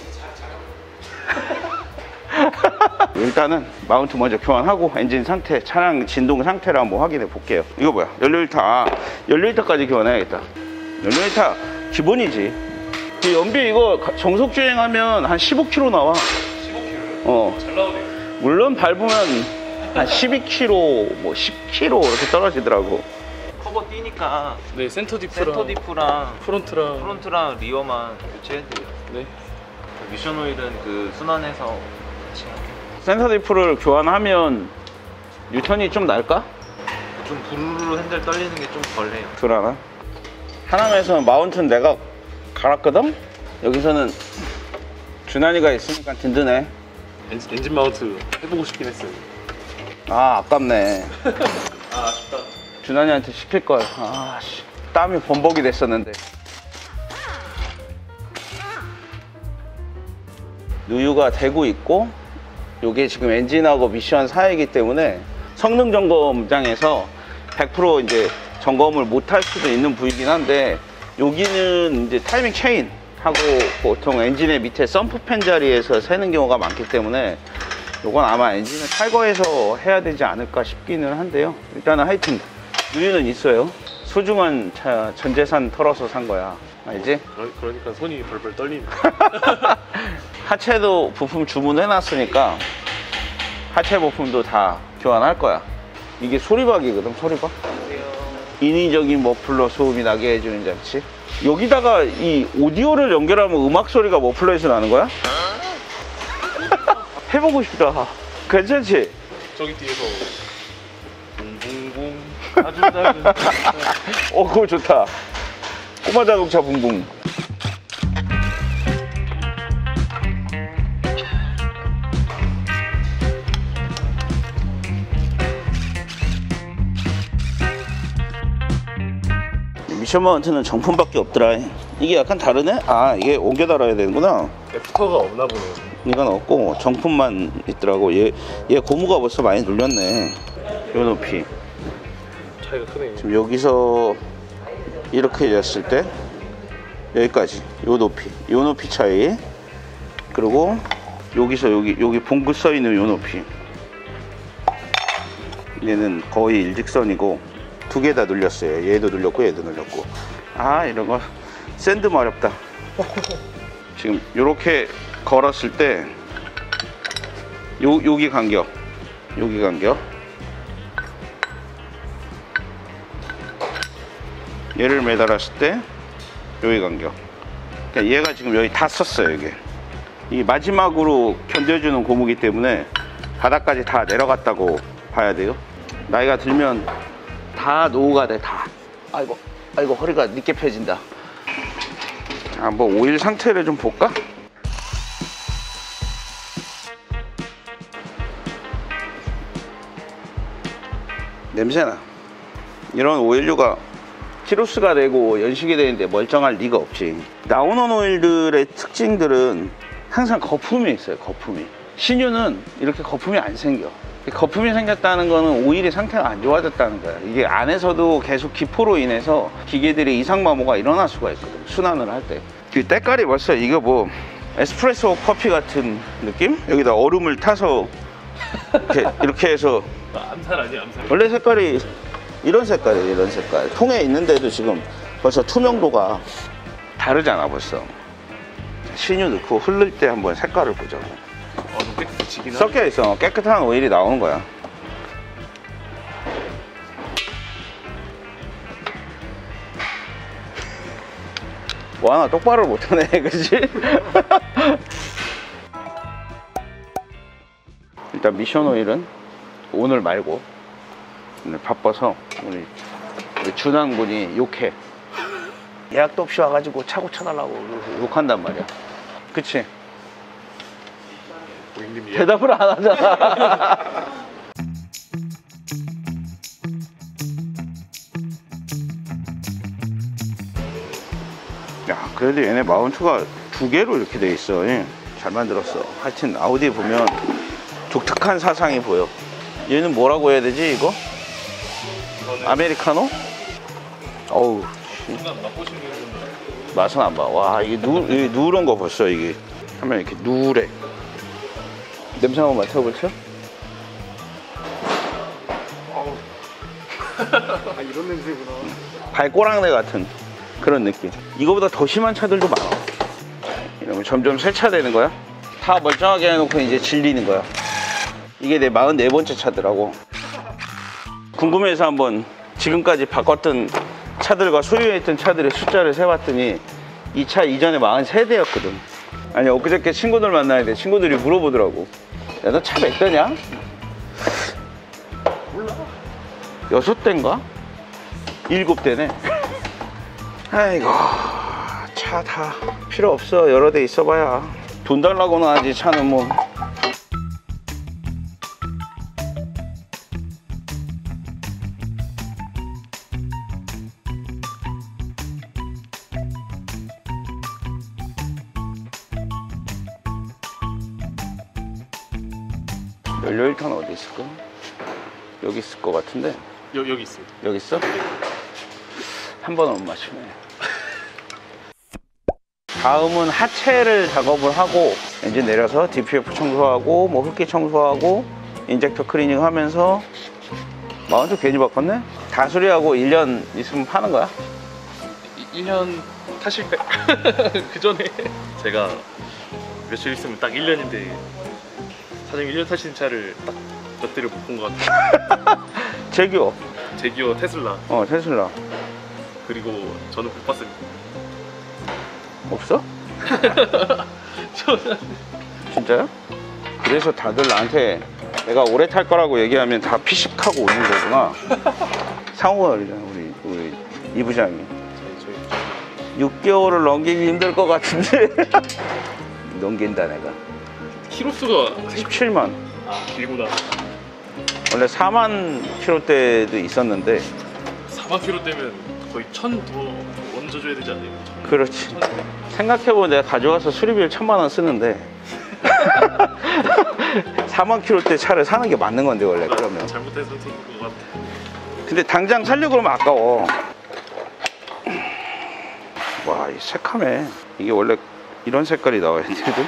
일단은 마운트 먼저 교환하고 엔진 상태, 차량 진동 상태를 한번 확인해 볼게요. 이거 뭐야? 연료일타. 아, 연료일타까지 교환해야겠다. 연료일타 기본이지. 그 연비 이거 정속 주행하면 한 15km 나와. 15km? 잘 나오네요. 물론 밟으면 한 12km, 뭐 10km 이렇게 떨어지더라고. 커버 띄니까 네, 센터 디프랑 프론트랑 리어만 교체해도 돼요. 네. 미션 오일은 그 순환해서 같이 할게요. 센서 디프를 교환하면 뉴턴이 좀 날까? 좀 부르르 핸들 떨리는 게 좀 덜해요. 덜하나? 하남에서는 마운트는 내가 갈았거든? 여기서는 준환이가 있으니까 든든해. 엔진 마운트 해보고 싶긴 했어요. 아, 아깝네. 아, 아쉽다. 준환이한테 시킬걸. 아, 씨. 땀이 범벅이 됐었는데. 누유가 되고 있고, 요게 지금 엔진하고 미션 사이이기 때문에 성능 점검장에서 100% 이제 점검을 못 할 수도 있는 부위긴 한데, 여기는 이제 타이밍 체인 하고 보통 엔진의 밑에 썬프팬 자리에서 새는 경우가 많기 때문에 요건 아마 엔진을 탈거해서 해야 되지 않을까 싶기는 한데요. 일단은 하여튼 누유는 있어요. 소중한 차 전 재산 털어서 산 거야. 알지? 그러니까 손이 벌벌 떨리네. 하체도 부품 주문해놨으니까 하체 부품도 다 교환할 거야. 이게 소리박이거든, 소리박. 인위적인 머플러 소음이 나게 해주는 장치. 여기다가 이 오디오를 연결하면 음악 소리가 머플러에서 나는 거야? 해보고 싶다. 괜찮지? 저기 뒤에서 붕붕붕 아주 작은 그거 좋다. 꼬마 자동차 붕붕. 미션 마운트는 정품밖에 없더라. 이게 약간 다르네? 아, 이게 옮겨 달아야 되는구나. 애프터가 없나 보네요. 이건 없고 정품만 있더라고. 얘 고무가 벌써 많이 눌렸네. 요 높이. 차이가 크네. 지금 여기서 이렇게 됐을 때 여기까지 요 높이 차이. 그리고 여기서 여기 봉구 써 있는 요 높이. 얘는 거의 일직선이고 두 개 다 눌렸어요. 얘도 눌렸고 얘도 눌렸고. 아, 이런 거 샌드 어렵다. 지금 요렇게 걸었을 때 여기 간격, 여기 간격. 얘를 매달았을 때 여기 간격. 그러니까 얘가 지금 여기 다 썼어요. 이게 마지막으로 견뎌주는 고무기 때문에 바닥까지 다 내려갔다고 봐야 돼요. 나이가 들면 다 노후가 돼, 다. 아이고 허리가 늦게 펴진다. 한번 오일 상태를 좀 볼까? 냄새나. 이런 오일류가 키로수가 되고 연식이 되는데 멀쩡할 리가 없지. 나오는 오일들의 특징들은 항상 거품이 있어요. 거품이. 신유는 이렇게 거품이 안 생겨. 거품이 생겼다는 거는 오일의 상태가 안 좋아졌다는 거야. 이게 안에서도 계속 기포로 인해서 기계들이 이상마모가 일어날 수가 있거든, 순환을 할 때. 그 때깔이 벌써 이거 뭐 에스프레소 커피 같은 느낌? 여기다 얼음을 타서 이렇게 해서. 암살 아니야, 암살. 원래 색깔이 이런 색깔이에요. 이런 색깔. 통에 있는데도 지금 벌써 투명도가 다르잖아. 벌써 신유 넣고 흐를 때 한번 색깔을 보자고. 좀 깨끗해지긴 하네. 섞여 있어. 깨끗한 오일이 나오는 거야. 뭐 하나 똑바로 못하네. 그치? 일단 미션 오일은 오늘 말고, 오늘 바빠서 우리 준항군이 욕해. 예약도 없이 와가지고 차고 쳐달라고 욕한단 말이야. 그치? 고객님이 대답을 안 하잖아. 야, 그래도 얘네 마운트가 두 개로 이렇게 돼 있어. 잘 만들었어. 하여튼 아우디 보면 독특한 사상이 보여. 얘는 뭐라고 해야 되지, 이거? 아메리카노? 어우, 맛은 안 봐. 와, 이게 누런 거 벌써 이게 하면 이렇게 누래. 냄새 한번 맡아볼게요. 아, 이런 냄새구나. 발꼬랑내 같은 그런 느낌. 이거보다 더 심한 차들도 많아. 이러면 점점 세차되는 거야. 다 멀쩡하게 해놓고 이제 질리는 거야. 이게 내 44번째 차더라고. 궁금해서 한번 지금까지 바꿨던 차들과 소유했던 차들의 숫자를 세봤더니 이 차 이전에 43대였거든. 아니, 엊그저께 친구들 만나는데 친구들이 물어보더라고. 야, 너 차 몇 대냐? 몰라. 6대인가? 7대네. 아이고, 차 다 필요 없어. 여러 대 있어봐야. 돈 달라고는 하지, 차는 뭐. 연료 1턴 어디 있을까? 여기 있을 것 같은데. 여기 있습니다. 여기 있어? 한 번은 못 맞추네. 다음은 하체를 작업을 하고 엔진 내려서 DPF 청소하고 뭐 흡기 청소하고 인젝터 클리닝 하면서 마운트 괜히 바꿨네? 다 수리하고 1년 있으면 파는 거야? 1년 타실 때 그 전에 제가 며칠 있으면 딱 1년인데 사장님 1년 타신 차를 딱 몇 대를 못 본 것 같아요. 제기어. 제기어 테슬라. 테슬라. 그리고 저는 못 봤습니다. 없어? 진짜요? 그래서 다들 나한테 내가 오래 탈 거라고 얘기하면 다 피식하고 오는 거구나. 상호가 그러잖아, 우리 이 부장이. 6개월을 넘기기 힘들 것 같은데. 넘긴다 내가. 키로수가 17만. 길구나. 원래 4만 킬로대도 있었는데. 4만 킬로 되면 거의 1000 더 얹어줘야 되지 않나요? 그렇지. 생각해보면 내가 가져가서 수리비를 1000만 원 쓰는데 4만 킬로대 차를 사는 게 맞는 건데 원래. 그러면 잘못된 선택인 것 같아. 근데 당장 살려고 그러면 아까워. 와, 이 새카매. 이게 원래 이런 색깔이 나와야 되거든.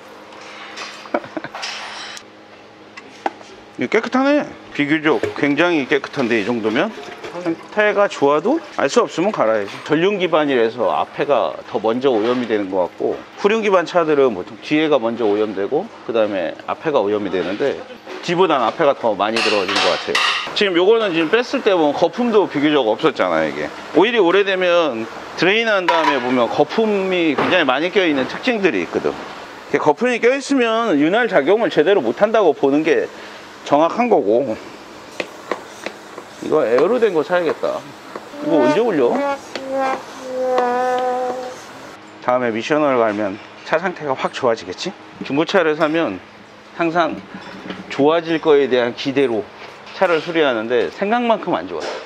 이거 깨끗하네. 비교적 굉장히 깨끗한데 이 정도면 상태가 좋아도 알 수 없으면 갈아야지. 전륜 기반이라서 앞에가 더 먼저 오염이 되는 것 같고, 후륜 기반 차들은 보통 뒤에가 먼저 오염되고 그 다음에 앞에가 오염이 되는데 뒤보단 앞에가 더 많이 들어진 것 같아요. 지금 요거는 지금 뺐을 때 보면 거품도 비교적 없었잖아요. 이게 오일이 오래되면 드레인 한 다음에 보면 거품이 굉장히 많이 껴있는 특징들이 있거든. 거품이 껴있으면 윤활 작용을 제대로 못한다고 보는 게 정확한 거고. 이거 에어로 된 거 사야겠다. 이거 언제 올려? 다음에 미션을 가면 차 상태가 확 좋아지겠지? 중고차를 사면 항상 좋아질 거에 대한 기대로 차를 수리하는데 생각만큼 안 좋아요.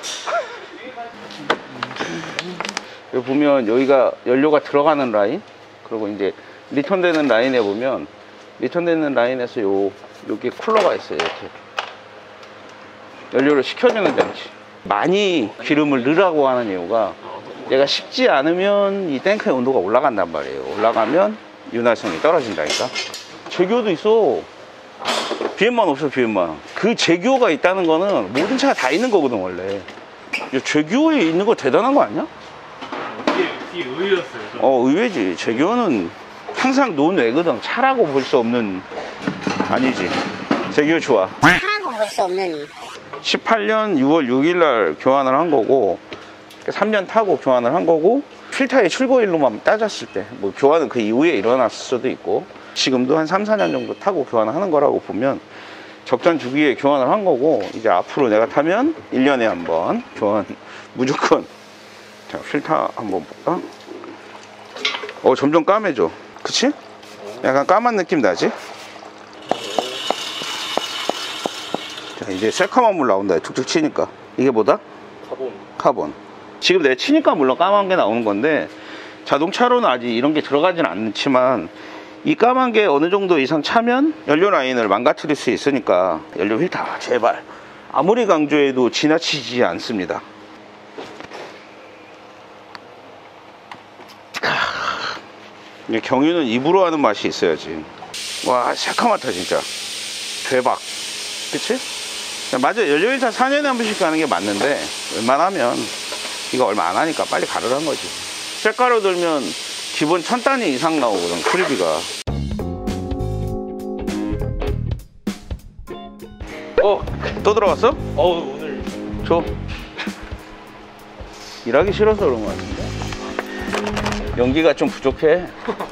여기 보면 여기가 연료가 들어가는 라인, 그리고 이제 리턴되는 라인에 보면 리턴되는 라인에서 여기 쿨러가 있어요. 이렇게 연료를 식혀주는 장치. 많이 기름을 넣으라고 하는 이유가 얘가 식지 않으면 이 탱크의 온도가 올라간단 말이에요. 올라가면 윤활성이 떨어진다니까. 제교도 있어. BM만 없어. BM만. 그 제교가 있다는 거는 모든 차가 다 있는 거거든 원래. 제교에 있는 거 대단한 거 아니야? 되게 의외였어요. 의외지. 제교는 항상 논외거든. 차라고 볼 수 없는. 아니지. 제교 좋아. 차라고 볼 수 없는. 18년 6월 6일 날 교환을 한 거고, 3년 타고 교환을 한 거고, 필터의 출고일로만 따졌을 때 뭐 교환은 그 이후에 일어났을 수도 있고, 지금도 한 3, 4년 정도 타고 교환을 하는 거라고 보면 적정 주기에 교환을 한 거고, 이제 앞으로 내가 타면 1년에 한 번 교환 무조건. 자, 필터 한번 볼까? 점점 까매져. 그치? 약간 까만 느낌 나지? 자, 이제 새카만 물 나온다. 툭툭 치니까. 이게 뭐다? 카본. 지금 내가 치니까 물론 까만 게 나오는 건데, 자동차로는 아직 이런 게 들어가진 않지만 이 까만 게 어느 정도 이상 차면 연료 라인을 망가뜨릴 수 있으니까 연료 필터 제발 아무리 강조해도 지나치지 않습니다. 경유는 입으로 하는 맛이 있어야지. 와, 새카맣다 진짜. 대박. 그치? 맞아. 연료 필터 4년에 한 번씩 가는 게 맞는데 웬만하면 이거 얼마 안 하니까 빨리 가르란 거지. 쇳가루 들면 기본 1000단위 이상 나오거든, 수리비가. 또 들어갔어? 오늘 줘. 일하기 싫어서 그런 거 같은데. 연기가 좀 부족해.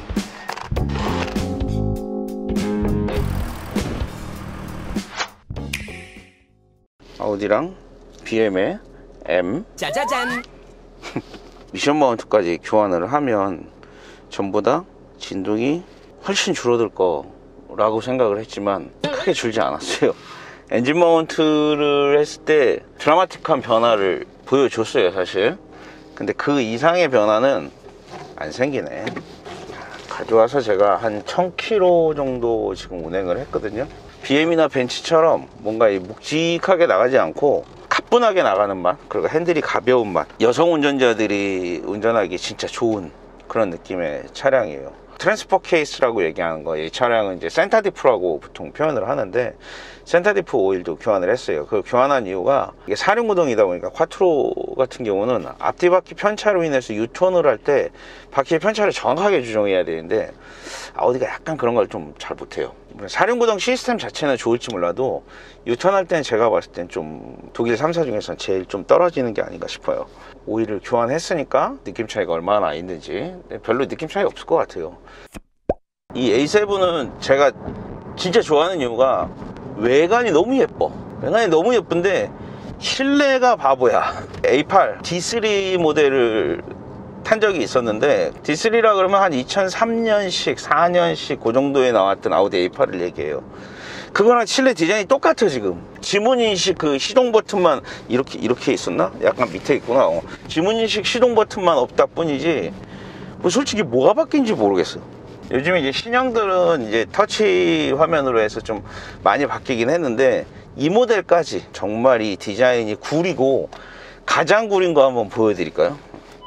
아우디랑 BM의 M. 짜자잔. 미션 마운트까지 교환을 하면 전보다 진동이 훨씬 줄어들 거라고 생각을 했지만 크게 줄지 않았어요. 엔진 마운트를 했을 때 드라마틱한 변화를 보여줬어요 사실. 근데 그 이상의 변화는 안 생기네. 가져와서 제가 한 1000km 정도 지금 운행을 했거든요. BM이나 벤츠처럼 뭔가 묵직하게 나가지 않고 가뿐하게 나가는 맛, 그리고 핸들이 가벼운 맛, 여성 운전자들이 운전하기 진짜 좋은 그런 느낌의 차량이에요. 트랜스퍼 케이스라고 얘기하는 거, 이 차량은 이제 센타디프라고 보통 표현을 하는데, 센타디프 오일도 교환을 했어요. 그 교환한 이유가 이게 4륜구동이다 보니까 쿼트로 같은 경우는 앞뒤 바퀴 편차로 인해서 유턴을 할 때 바퀴의 편차를 정확하게 조정해야 되는데, 아우디가 약간 그런 걸 좀 잘 못해요. 4륜구동 시스템 자체는 좋을지 몰라도 유턴할 때는 제가 봤을 땐 좀 독일 3사 중에서는 제일 좀 떨어지는 게 아닌가 싶어요. 오일을 교환했으니까 느낌 차이가 얼마나 있는지 별로 느낌 차이 없을 것 같아요. 이 A7은 제가 진짜 좋아하는 이유가 외관이 너무 예뻐. 외관이 너무 예쁜데 실내가 바보야. A8 D3 모델을 탄 적이 있었는데, D3라 그러면 한 2003년식 4년식 그 정도에 나왔던 아우디 A8을 얘기해요. 그거랑 실내 디자인이 똑같아. 지금 지문인식 그 시동 버튼만 이렇게 있었나? 약간 밑에 있구나. 지문인식 시동 버튼만 없다 뿐이지 뭐 솔직히 뭐가 바뀐지 모르겠어. 요즘에 이제 신형들은 이제 터치 화면으로 해서 좀 많이 바뀌긴 했는데, 이 모델까지 정말 이 디자인이 구리고, 가장 구린 거 한번 보여드릴까요?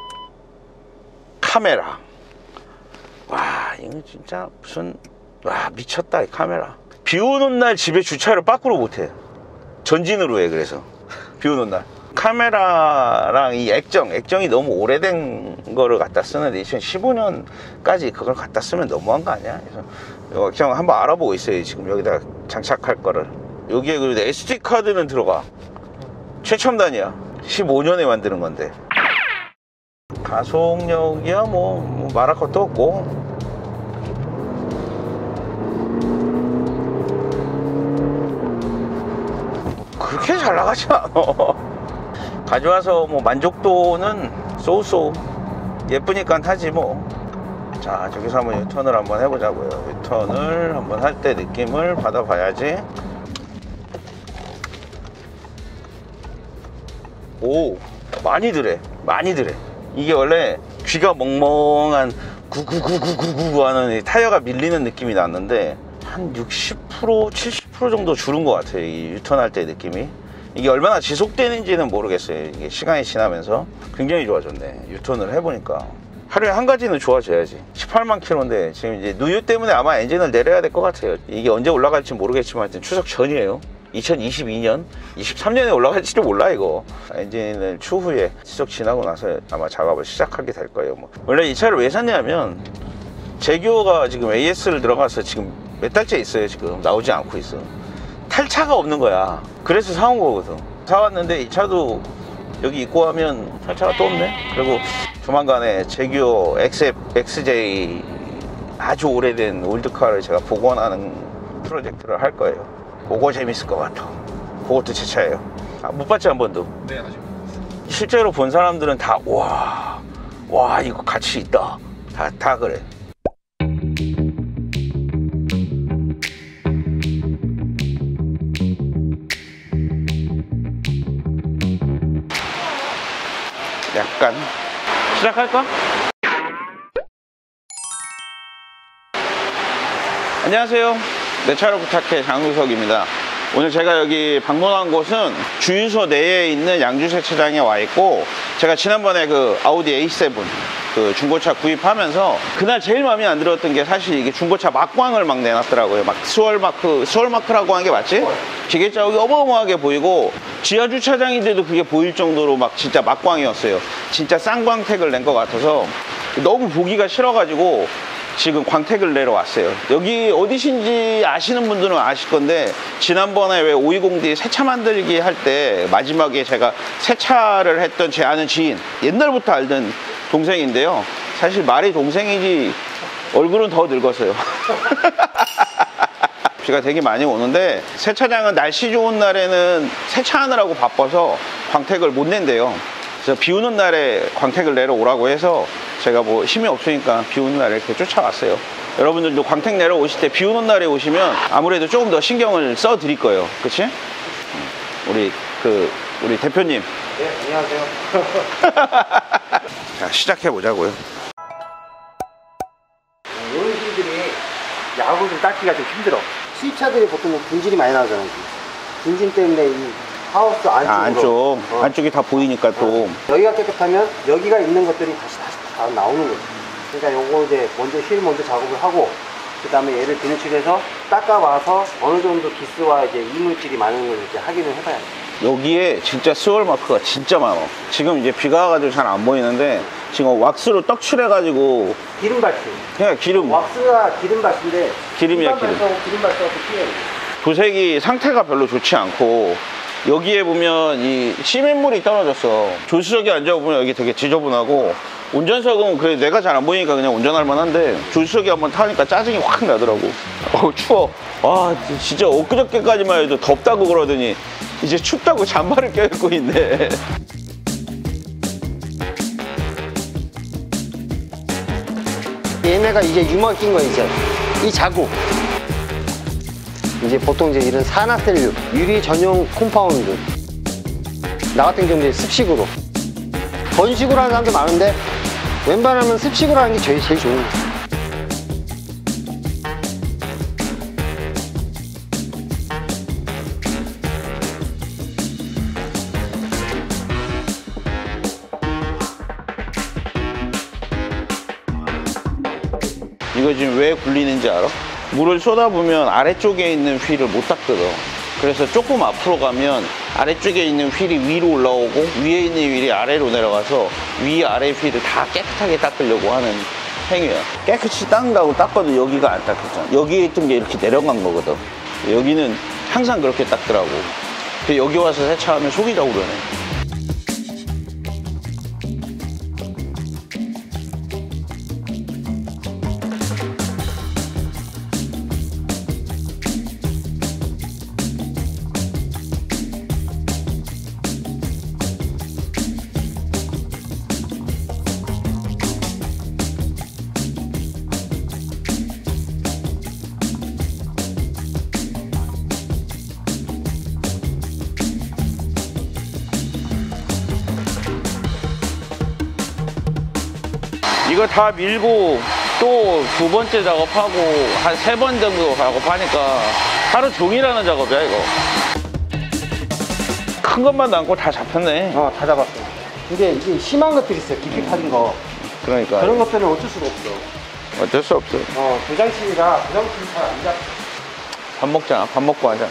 카메라. 와, 이거 진짜 무슨, 와, 미쳤다. 이 카메라. 비 오는 날 집에 주차를 밖으로 못해. 전진으로 해. 그래서 비 오는 날 카메라랑 이 액정이 너무 오래된 거를 갖다 쓰는데, 2015년까지 그걸 갖다 쓰면 너무한 거 아니야? 그래서 이 액정 한번 알아보고 있어요. 지금 여기다 장착할 거를. 여기에 그래도 SD카드는 들어가. 최첨단이야. 15년에 만드는 건데. 가속력이야 뭐 말할 것도 없고, 그렇게 잘 나가지 않아. 가져와서 뭐 만족도는 쏘쏘. 예쁘니까 타지 뭐. 자, 저기서 한번 유턴을 한번 해보자고요. 유턴을 한번 할 때 느낌을 받아봐야지. 오, 많이 드래. 이게 원래 귀가 멍멍한 구구구구구구 하는 타이어가 밀리는 느낌이 났는데, 한 60%, 70% 정도 줄은 것 같아요. 이 유턴할 때 느낌이. 이게 얼마나 지속되는지는 모르겠어요. 이게 시간이 지나면서 굉장히 좋아졌네. 유턴을 해보니까 하루에 한 가지는 좋아져야지. 18만 킬로인데 지금 이제 누유 때문에 아마 엔진을 내려야 될 것 같아요. 이게 언제 올라갈지 모르겠지만 하여튼 추석 전이에요. 2022년, 23년에 올라갈지도 몰라. 이거 엔진을 추후에 추석 지나고 나서 아마 작업을 시작하게 될 거예요. 뭐. 원래 이 차를 왜 샀냐면, 제규어가 지금 AS를 들어가서 지금 몇 달째 있어요. 지금 나오지 않고 있어. 탈 차가 없는 거야. 그래서 사온 거거든. 사왔는데 이 차도 여기 입고 하면 탈 차가 또 없네. 그리고 조만간에 제규어 XJ 아주 오래된 올드카를 제가 복원하는 프로젝트를 할 거예요. 그거 재밌을 것 같아. 그것도 제 차예요. 못 봤지, 한 번도? 네, 아직. 실제로 본 사람들은 다 와 이거 가치 있다. 다 그래. 약간 시작할까? 안녕하세요. 내 차를 부탁해 장유석입니다. 오늘 제가 여기 방문한 곳은 주유소 내에 있는 양주세차장에 와 있고, 제가 지난번에 그 아우디 A7 그 중고차 구입하면서 그날 제일 마음에 안 들었던 게, 사실 이게 중고차 막광을 막 내놨더라고요. 막 스월마크라고 하는 게 맞지? 기계 자국이 어마어마하게 보이고, 지하 주차장인데도 그게 보일 정도로 막 진짜 막광이었어요. 진짜 쌍광택을 낸 것 같아서 너무 보기가 싫어가지고 지금 광택을 내러 왔어요. 여기 어디신지 아시는 분들은 아실 건데, 지난번에 왜 520D 새차 만들기 할 때 마지막에 제가 세차를 했던 제 아는 지인, 옛날부터 알던 동생인데요. 사실 말이 동생이지 얼굴은 더 늙었어요. 비가 되게 많이 오는데, 세차장은 날씨 좋은 날에는 세차하느라고 바빠서 광택을 못 낸대요. 그래서 비 오는 날에 광택을 내러 오라고 해서 제가 뭐 힘이 없으니까 비 오는 날에 이렇게 쫓아왔어요. 여러분들도 광택 내러 오실 때 비 오는 날에 오시면 아무래도 조금 더 신경을 써 드릴 거예요. 그치? 우리 대표님. 네, 안녕하세요. 자, 시작해 보자고요. 이런 식들이 야구 좀 닦기가 좀 힘들어. 수입차들이 보통 분진이 많이 나오잖아요. 분진 때문에 이 하우스 안쪽으로 안쪽이 다 보이니까 또 여기가 깨끗하면 여기가 있는 것들이 다시 다 나오는 거죠. 그러니까 요거 이제 먼저 휠 먼저 작업을 하고 그 다음에 얘를 비누칠해서 닦아와서 어느 정도 기스와 이제 이물질이 많은 걸 이제 확인을 해봐야 돼요. 여기에 진짜 스월 마크가 진짜 많아. 지금 이제 비가 와가지고 잘 안 보이는데 지금 왁스로 떡칠해가지고 기름 발수. 그냥 기름. 왁스가 기름 발수인데 기름이야, 기름. 기름 발수가 또 필요해요. 도색이 상태가 별로 좋지 않고 여기에 보면 이 시멘물이 떨어졌어. 조수석에 앉아보면 여기 되게 지저분하고 운전석은 그래 내가 잘 안 보이니까 그냥 운전할 만한데 조수석에 한번 타니까 짜증이 확 나더라고. 추워. 와 진짜 엊그저께까지만 해도 덥다고 그러더니 이제 춥다고 잠바를 껴입고 있네. 얘네가 이제 유만 낀 거 이제 이 자국 이제 보통 이제 이런 산화셀류 유리 전용 콤파운드 나 같은 경우는 습식으로 건식으로 하는 사람도 많은데 웬만하면 습식으로 하는 게 제일 좋은 거예요. 이거 지금 왜 굴리는지 알아? 물을 쏟아부으면 아래쪽에 있는 휠을 못 닦거든. 그래서 조금 앞으로 가면 아래쪽에 있는 휠이 위로 올라오고 위에 있는 휠이 아래로 내려가서 위아래 휠을 다 깨끗하게 닦으려고 하는 행위야. 깨끗이 닦는다고 닦아도 여기가 안 닦였잖아. 여기에 있던 게 이렇게 내려간 거거든. 여기는 항상 그렇게 닦더라고. 근데 여기 와서 세차하면 속이 다 우려내. 이거 다 밀고 또 두 번째 작업하고 한 3번 정도 작업하니까 하루 종일 하는 작업이야 이거. 큰 것만 남고 다 잡혔네. 다 잡았어. 근데 이게 심한 것들이 있어요. 깊이 파진 거. 그러니까 그런 것들은 어쩔 수가 없어. 어쩔 수 없어. 도장치기가 잘 안 잡혀. 밥 먹자. 밥 먹고 하자.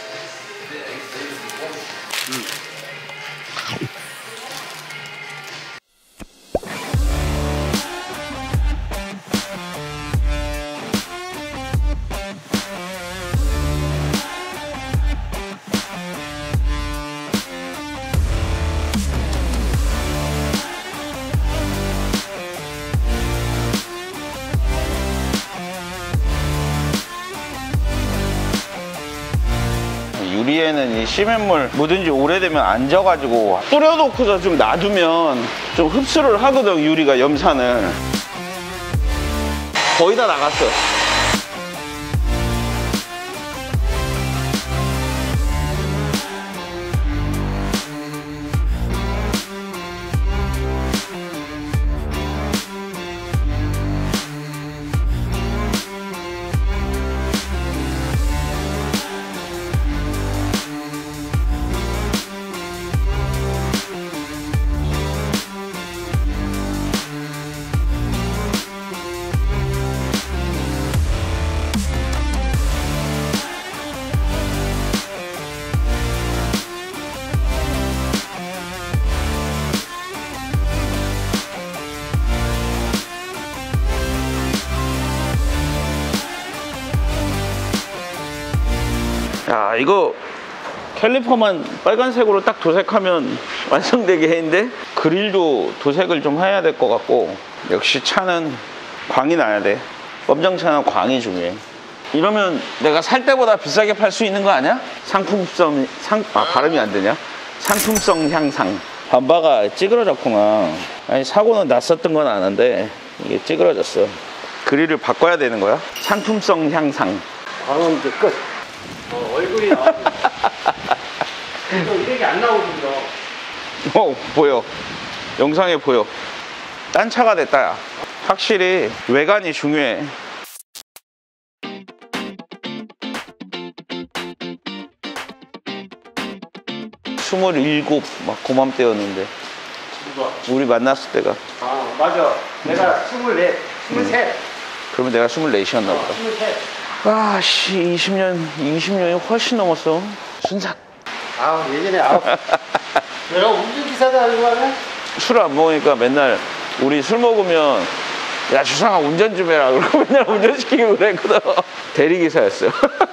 유리에는 이 시멘물 묻은 지 오래되면 안 져가지고 뿌려놓고서 좀 놔두면 좀 흡수를 하거든. 유리가 염산을. 거의 다 나갔어. 야, 이거 캘리퍼만 빨간색으로 딱 도색하면 완성되게 했는데 그릴도 도색을 좀 해야 될 것 같고, 역시 차는 광이 나야 돼. 검정차는 광이 중요해. 이러면 내가 살 때보다 비싸게 팔 수 있는 거 아니야? 발음이 안 되냐? 상품성 향상. 반바가 찌그러졌구나. 아니, 사고는 났었던 건 아는데 이게 찌그러졌어. 그릴을 바꿔야 되는 거야? 상품성 향상. 광은 이제 끝. 얼굴이 나와요. 이렇게 안 나오거든요. 보여. 영상에 보여. 딴 차가 됐다, 야. 확실히 외관이 중요해. 27 막 고맘때였는데 우리 만났을 때가. 아 맞아. 내가 24, 23. 그러면 내가 24이었나 보다. 23. 아씨 20년이 훨씬 넘었어. 순삭. 아 예전에 내가 운전기사도 하려고 하네. 술 안 먹으니까 맨날 우리 술 먹으면 야 주상아 운전 좀 해라 그러고 맨날 운전시키고 그랬거든. 대리기사였어요.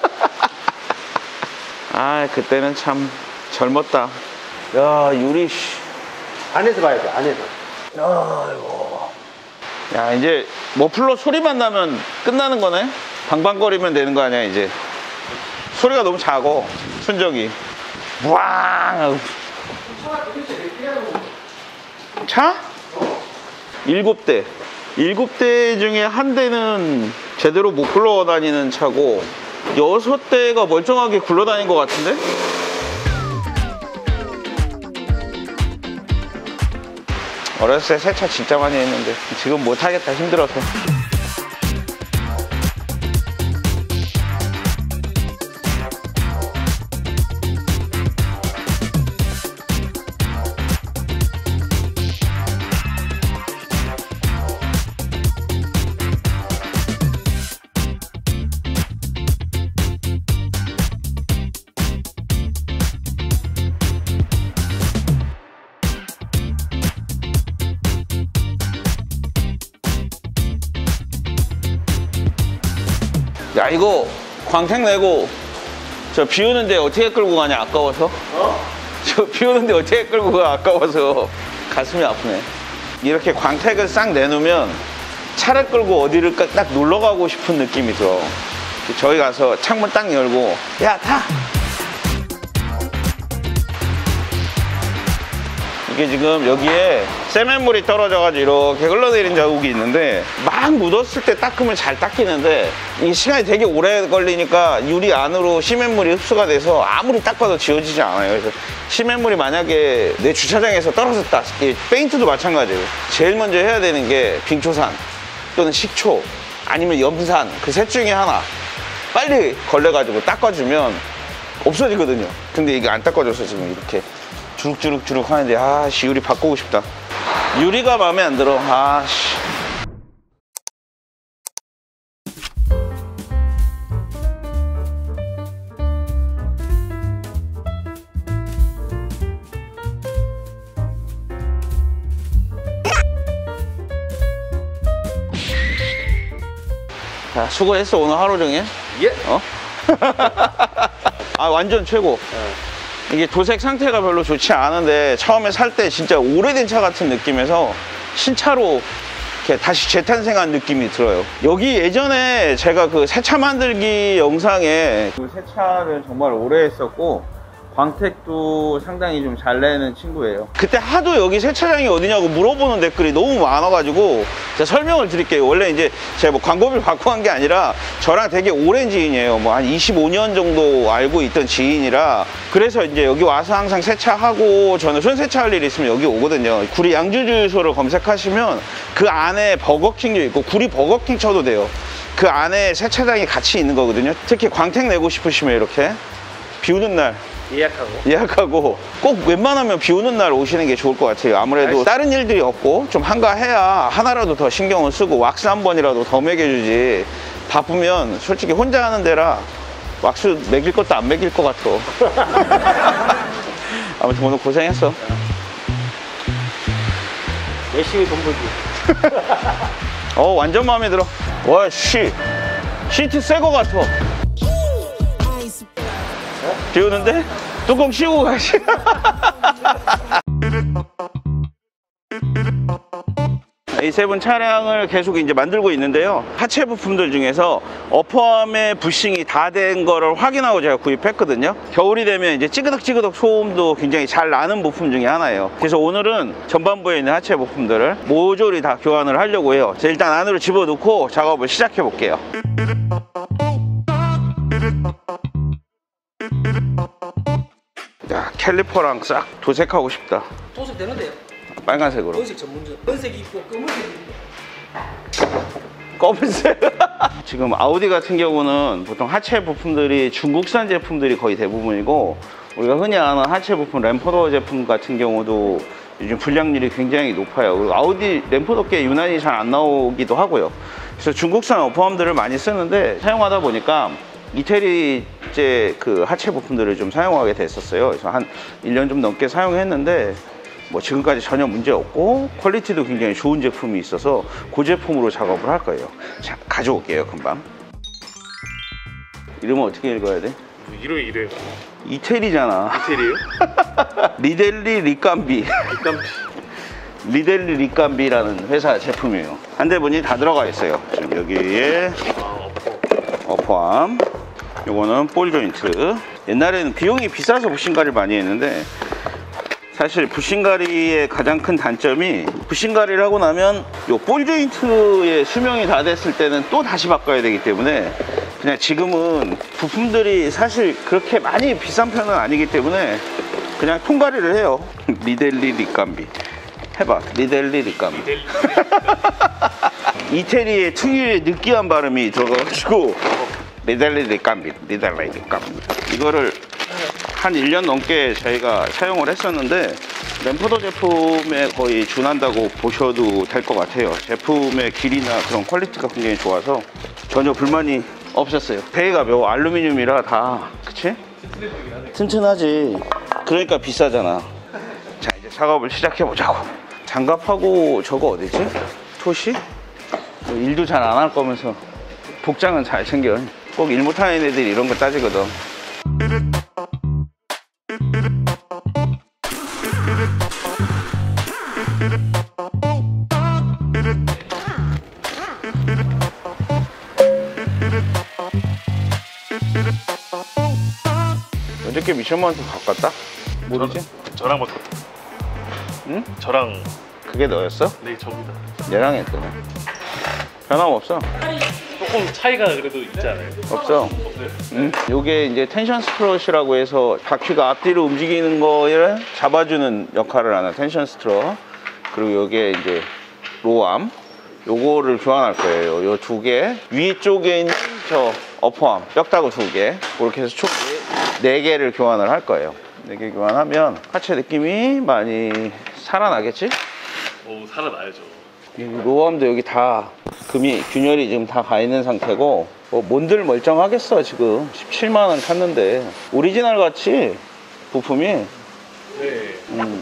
아 그때는 참 젊었다. 야 유리 씨. 안에서 봐야 돼. 안에서. 아이고. 야 이제 머플러 소리만 나면 끝나는 거네. 방방거리면 되는 거 아니야 이제. 소리가 너무 작어. 순정이. 우왕. 차? 7대. 7대 중에 한 대는 제대로 못 굴러다니는 차고 6대가 멀쩡하게 굴러다닌 것 같은데? 어렸을 때 세차 진짜 많이 했는데 지금 못하겠다 힘들어서. 야 이거 광택 내고 저 비 오는데 어떻게 끌고 가냐 아까워서. 저 비 오는데 어떻게 끌고 가 아까워서 가슴이 아프네. 이렇게 광택을 싹 내놓으면 차를 끌고 어디를 딱 놀러 가고 싶은 느낌이 들어. 저희 가서 창문 딱 열고 야 타! 이게 지금 여기에 세면물이 떨어져가지고 이렇게 흘러내린 자국이 있는데 막 묻었을 때 닦으면 잘 닦이는데 이게 시간이 되게 오래 걸리니까 유리 안으로 시멘물이 흡수가 돼서 아무리 닦아도 지워지지 않아요. 그래서 시멘물이 만약에 내 주차장에서 떨어졌다, 페인트도 마찬가지예요. 제일 먼저 해야 되는 게 빙초산 또는 식초 아니면 염산, 그 셋 중에 하나 빨리 걸려가지고 닦아주면 없어지거든요. 근데 이게 안 닦아줘서 지금 이렇게 주룩주룩 하는데 아씨 유리 바꾸고 싶다. 유리가 마음에 안 들어. 아씨. 자, 수고했어 오늘 하루 종일. 예. 어? 아 완전 최고. 이게 도색 상태가 별로 좋지 않은데 처음에 살 때 진짜 오래된 차 같은 느낌에서 신차로 이렇게 다시 재탄생한 느낌이 들어요. 여기 예전에 제가 그 새차 만들기 영상에 그 새차를 정말 오래 했었고 광택도 상당히 좀 잘 내는 친구예요. 그때 하도 여기 세차장이 어디냐고 물어보는 댓글이 너무 많아가지고 제가 설명을 드릴게요. 원래 이제 제가 뭐 광고비를 받고 한 게 아니라 저랑 되게 오랜 지인이에요. 뭐 한 25년 정도 알고 있던 지인이라 그래서 이제 여기 와서 항상 세차하고 저는 손세차할 일 있으면 여기 오거든요. 구리 양주주유소를 검색하시면 그 안에 버거킹도 있고 구리 버거킹 쳐도 돼요. 그 안에 세차장이 같이 있는 거거든요. 특히 광택 내고 싶으시면 이렇게 비 오는 날 예약하고 꼭 웬만하면 비 오는 날 오시는 게 좋을 것 같아요. 아무래도 다른 일들이 없고 좀 한가해야 하나라도 더 신경을 쓰고 왁스 한 번이라도 더 매겨주지. 바쁘면 솔직히 혼자 하는 데라 왁스 매길 것도 안 매길 것 같아. 아무튼 오늘 고생했어. 열심히 돈 벌기. 완전 마음에 들어. 와 시트 새 거 같아. 비 오는데? 뚜껑 씌우고 가시. 이 세 분 차량을 계속 이제 만들고 있는데요. 하체 부품들 중에서 어퍼암의 부싱이 다 된 거를 확인하고 제가 구입했거든요. 겨울이 되면 이제 찌그덕찌그덕 소음도 굉장히 잘 나는 부품 중에 하나예요. 그래서 오늘은 전반부에 있는 하체 부품들을 모조리 다 교환을 하려고 해요. 자, 일단 안으로 집어넣고 작업을 시작해 볼게요. 야, 캘리퍼랑 싹 도색하고 싶다. 도색 되는데요? 빨간색으로. 은색 전문점. 은색이 있고 검은색이 있고. 검은색. 지금 아우디 같은 경우는 보통 하체 부품들이 중국산 제품들이 거의 대부분이고 우리가 흔히 아는 하체 부품 램포더 제품 같은 경우도 요즘 불량률이 굉장히 높아요. 그리고 아우디 램포더께 유난히 잘 안 나오기도 하고요. 그래서 중국산 어퍼함들을 많이 쓰는데 사용하다 보니까 이태리제 그 하체 부품들을 좀 사용하게 됐었어요. 그래서 한 1년 좀 넘게 사용했는데 뭐 지금까지 전혀 문제 없고 퀄리티도 굉장히 좋은 제품이 있어서 그 제품으로 작업을 할 거예요. 자, 가져올게요. 금방. 이름은 어떻게 읽어야 돼? 이름이 이래요. 이태리잖아. 이태리요? 리델리 리캄비. 리델리 리캄비라는 회사 제품이에요. 한 대분이 다 들어가 있어요. 지금 여기에 어퍼함, 요거는 볼 조인트. 옛날에는 비용이 비싸서 부싱가리를 많이 했는데 사실 부싱가리의 가장 큰 단점이 부싱가리를 하고 나면 요 볼 조인트의 수명이 다 됐을 때는 또 다시 바꿔야 되기 때문에 그냥 지금은 부품들이 사실 그렇게 많이 비싼 편은 아니기 때문에 그냥 통가리를 해요. 리델리 리캄비 해봐. 리델리 리캄비. 이태리의 특유의 느끼한 발음이 들어가가지고 리델리 리캄비, 리델리 리캄비. 이거를 한 1년 넘게 저희가 사용을 했었는데 램포더 제품에 거의 준한다고 보셔도 될 것 같아요. 제품의 길이나 그런 퀄리티가 굉장히 좋아서 전혀 불만이 없었어요. 되게 가벼워. 알루미늄이라 다, 그치? 튼튼하지. 그러니까 비싸잖아. 자, 이제 작업을 시작해 보자고. 장갑하고 저거 어디지? 토시? 뭐 일도 잘 안 할 거면서 복장은 잘 챙겨. 꼭 일 못하는 애들이 이런 거 따지거든. 어저께 미션만한테 바꿨다? 뭐지? 저랑 바꿨다. 응? 저랑. 그게 너였어? 네, 접니다. 얘랑 했더니 변함없어. 조금 차이가 그래도 있지 않아요? 없어. 없어요? 응? 요게 이제 텐션 스트롯이라고 해서 바퀴가 앞뒤로 움직이는 거를 잡아주는 역할을 하는 텐션 스트롯. 그리고 요게 이제 로암. 요거를 교환할 거예요. 요 두 개. 위쪽에 있는 저 어퍼암, 뼈다구 두 개. 그렇게 해서 총 4개를 교환을 할 거예요. 4개 교환하면 하체 느낌이 많이 살아나겠지? 오, 살아나야죠. 이 로암도 여기 다 균열이 지금 다 가 있는 상태고 뭐 뭔들 멀쩡하겠어. 지금 17만원 탔는데 오리지널 같이 부품이. 네.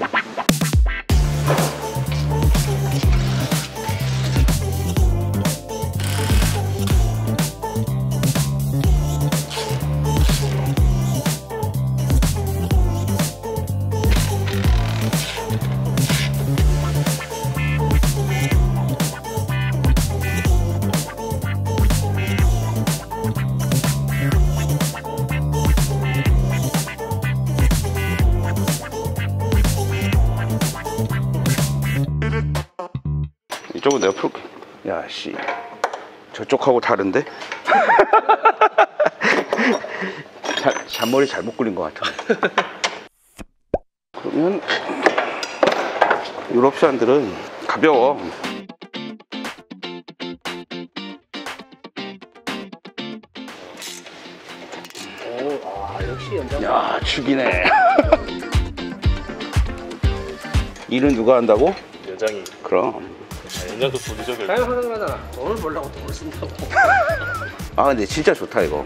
이쪽은 내가 풀게. 야, 씨. 저쪽하고 다른데? 잔머리 잘못 굴린 것 같아. 그러면 유럽산들은 가벼워. 역시 연장. 야, 죽이네. 일은 누가 한다고? 연장이. 그럼. 연장도 부리적을. 사용하는 거잖아. 돈을 벌려고 돈을 쓴다고. 아, 근데 진짜 좋다 이거.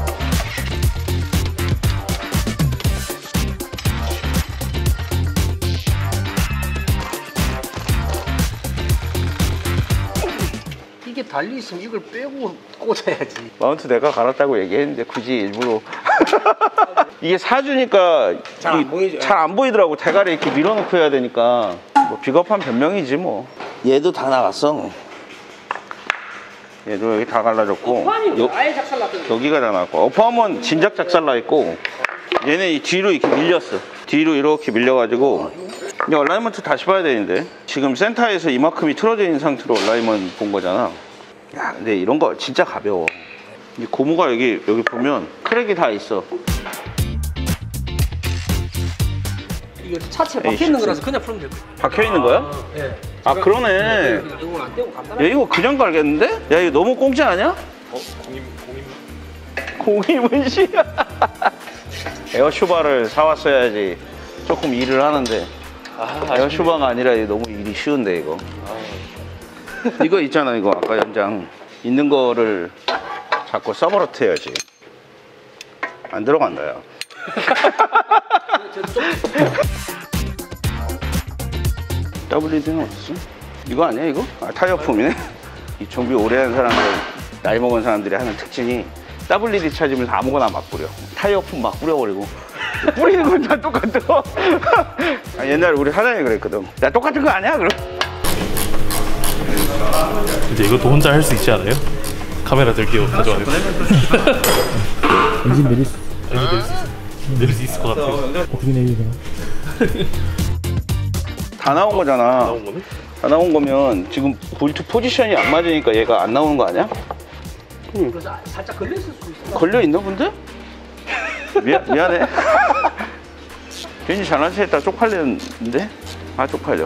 이게 달리 있으면 이걸 빼고 꽂아야지. 마운트 내가 갈았다고 얘기했는데 굳이 일부러. 이게 사주니까 잘안 보이죠? 잘 안 보이더라고. 대가리 이렇게 밀어놓고 해야 되니까. 뭐 비겁한 변명이지 뭐. 얘도 다 나갔어. 얘도 여기 다 갈라졌고. 아예 작살났던. 여기가 다 나갔고. 어퍼함은 진작 작살나 있고. 얘는 이 뒤로 이렇게 밀렸어. 뒤로 이렇게 밀려가지고. 이 얼라이먼트 다시 봐야 되는데. 지금 센터에서 이만큼이 틀어져 있는 상태로 얼라이먼트 본 거잖아. 야, 근데 이런 거 진짜 가벼워. 이 고무가 여기 보면 크랙이 다 있어. 이거 차체 박혀 있는 거라서 그냥 풀면 돼. 박혀 있는 거야? 예. 아, 그러네. 이건 안 떼고 간단하게. 야, 이거 그냥 갈겠는데? 야, 이거 너무 공짜 아니야? 공임. 공임은 씨. 에어쇼바를 사왔어야지 조금 일을 하는데 에어쇼바가 아니라 너무 일이 쉬운데 이거. 이거 있잖아, 이거 아까 연장 있는 거를 자꾸 서버로트 해야지. 안 들어간다 야. WD는 어딨어? 이거 아니야 이거? 아, 타이어품이네. 이 정비 오래 한 사람들, 나이 먹은 사람들이 하는 특징이 WD 찾으면서 아무거나 막 뿌려. 타이어품 막 뿌려버리고 뿌리는 건 다 똑같아. 아, 옛날에 우리 사장님이 그랬거든. 야 똑같은 거 아니야? 그럼 이제 이것도 혼자 할 수 있지 않아요? 카메라 들게요. 가져와요. 엔진 내릴 수 내릴 수 있을 것 같아요. 어떻게 내리게 되나? 다 나온 거잖아. 나온 거네? 다 나온 거면 지금 볼트 포지션이 안 맞으니까 얘가 안 나오는 거 아니야? 그래서 살짝 걸렸을 수도 있어. 걸려 있나 본데? 미안해. 괜히 잘난 체 했다 쪽팔렸는데? 아 쪽팔려.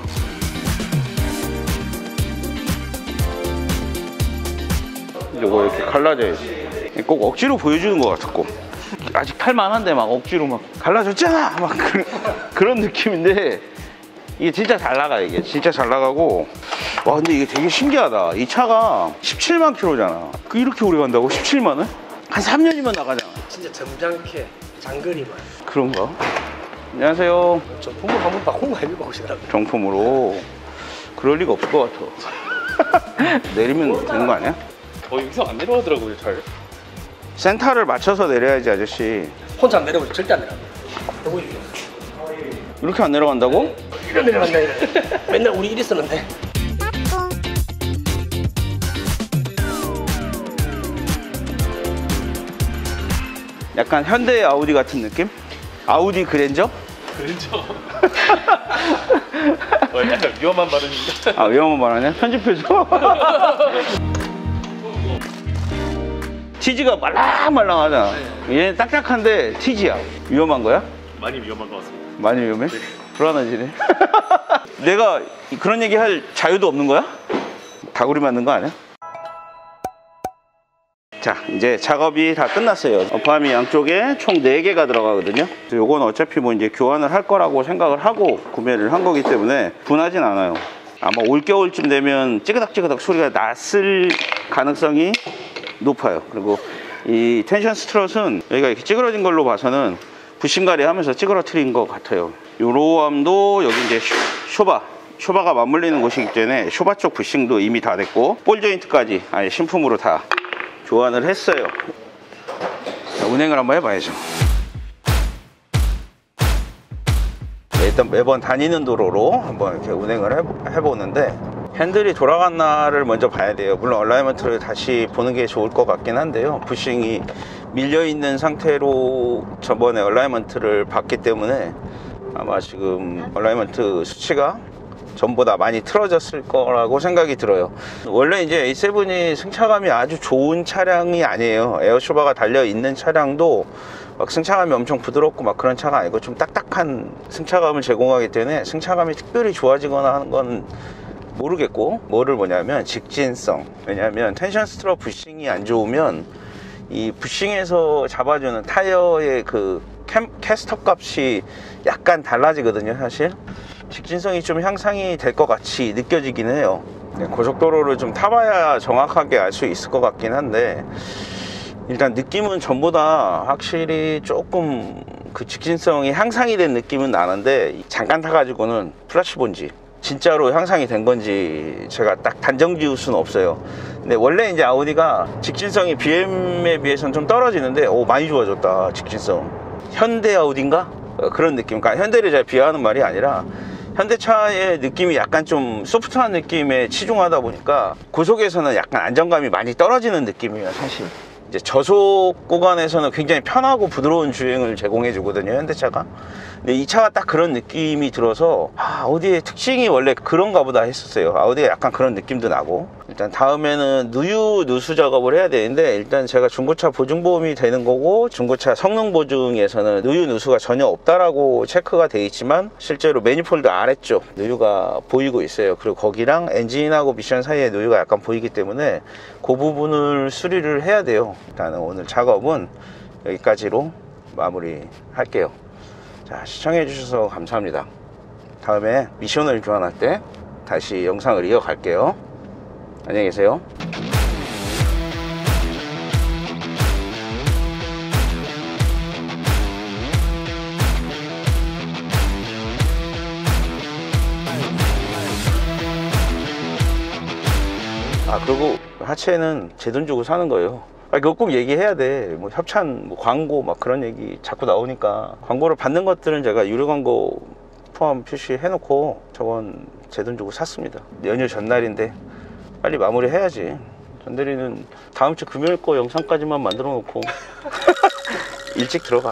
이거 이렇게 갈라져야지. 꼭 억지로 보여주는 것 같았고 아직 탈만한데 막 억지로 막 갈라졌잖아 막 그런 느낌인데 이게 진짜 잘 나가. 이게 진짜 잘 나가고. 와 근데 이게 되게 신기하다. 이 차가 17만 킬로잖아. 이렇게 오래 간다고? 17만은? 한 3년이면 나가잖아. 진짜 점잖게 장거리만. 그런가? 안녕하세요. 저 부모 한번 바꾼 거 아닙니까 혹시 그러면? 정품으로. 그럴 리가 없을 것 같아. 내리면 되는 거 아니야? 여기서 안 내려가더라고요 잘. 센터를 맞춰서 내려야지 아저씨. 혼자 안 내려오죠. 절대 안 내려가. 보여줄게. 이렇게 안 내려간다고? 이런 내려간다 이래. 맨날 우리 이리 쓰는데. 약간 현대 아우디 같은 느낌? 아우디 그랜저? 그랜저. 약간 위험한 발언인데. 아 위험한 말 아니야? 편집해줘. 티지가 말랑말랑하잖아. 얘는 딱딱한데 티지야. 위험한 거야? 많이 위험한 것 같습니다. 많이 위험해? 불안해지네. 내가 그런 얘기 할 자유도 없는 거야? 다구리 맞는 거 아니야? 자 이제 작업이 다 끝났어요. 어팜이 양쪽에 총 4개가 들어가거든요. 요건 어차피 뭐 이제 교환을 할 거라고 생각을 하고 구매를 한 거기 때문에 분하진 않아요. 아마 올겨울쯤 되면 찌그닥찌그닥 소리가 났을 가능성이 높아요. 그리고 이 텐션 스트럿은 여기가 이렇게 찌그러진 걸로 봐서는 부싱가리 하면서 찌그러뜨린 것 같아요. 요로함도 여기 이제 쇼바가 맞물리는 곳이기 때문에 쇼바 쪽 부싱도 이미 다 됐고 볼 조인트까지 아예 신품으로 다 교환을 했어요. 자, 운행을 한번 해봐야죠. 일단 매번 다니는 도로로 한번 이렇게 운행을 해보는데 핸들이 돌아갔나를 먼저 봐야 돼요. 물론 얼라이먼트를 다시 보는 게 좋을 것 같긴 한데요. 부싱이 밀려있는 상태로 저번에 얼라이먼트를 봤기 때문에 아마 지금 얼라이먼트 수치가 전보다 많이 틀어졌을 거라고 생각이 들어요. 원래 이제 A7이 승차감이 아주 좋은 차량이 아니에요. 에어쇼바가 달려있는 차량도 막 승차감이 엄청 부드럽고 막 그런 차가 아니고 좀 딱딱한 승차감을 제공하기 때문에 승차감이 특별히 좋아지거나 하는 건 모르겠고, 뭐냐면 직진성. 왜냐하면 텐션 스트럿 부싱이 안 좋으면 이 부싱에서 잡아주는 타이어의 그 캐스터 값이 약간 달라지거든요. 사실 직진성이 좀 향상이 될 것 같이 느껴지긴 해요. 고속도로를 좀 타봐야 정확하게 알 수 있을 것 같긴 한데 일단 느낌은 전보다 확실히 조금 그 직진성이 향상이 된 느낌은 나는데 잠깐 타가지고는 플라시 본지 진짜로 향상이 된 건지 제가 딱 단정 지을 수는 없어요. 근데 원래 이제 아우디가 직진성이 BM에 비해서는 좀 떨어지는데 많이 좋아졌다 직진성. 현대 아우디인가? 그런 느낌. 그러니까 현대를 잘 비하하는 말이 아니라 현대차의 느낌이 약간 좀 소프트한 느낌에 치중하다 보니까 고속에서는 약간 안정감이 많이 떨어지는 느낌이에요. 사실 이제 저속 구간에서는 굉장히 편하고 부드러운 주행을 제공해 주거든요, 현대차가. 근데 이 차가 딱 그런 느낌이 들어서 아우디의 특징이 원래 그런가 보다 했었어요. 아우디가 약간 그런 느낌도 나고. 일단 다음에는 누수 작업을 해야 되는데 일단 제가 중고차 보증보험이 되는 거고 중고차 성능 보증에서는 누수가 전혀 없다라고 체크가 돼 있지만 실제로 매니폴드 아래쪽 누유가 보이고 있어요. 그리고 거기랑 엔진하고 미션 사이에 누유가 약간 보이기 때문에 그 부분을 수리를 해야 돼요. 일단은 오늘 작업은 여기까지로 마무리 할게요. 자, 시청해 주셔서 감사합니다. 다음에 미션을 교환할 때 다시 영상을 이어갈게요. 안녕히 계세요. 아, 그리고 하체는 제 돈 주고 사는 거예요. 아, 그거 꼭 얘기해야 돼. 뭐 협찬, 뭐 광고 막 그런 얘기 자꾸 나오니까. 광고를 받는 것들은 제가 유료 광고 포함 표시해 놓고 저건 제 돈 주고 샀습니다. 연휴 전날인데 빨리 마무리 해야지. 전대리는 다음 주 금요일 거 영상까지만 만들어 놓고 일찍 들어가.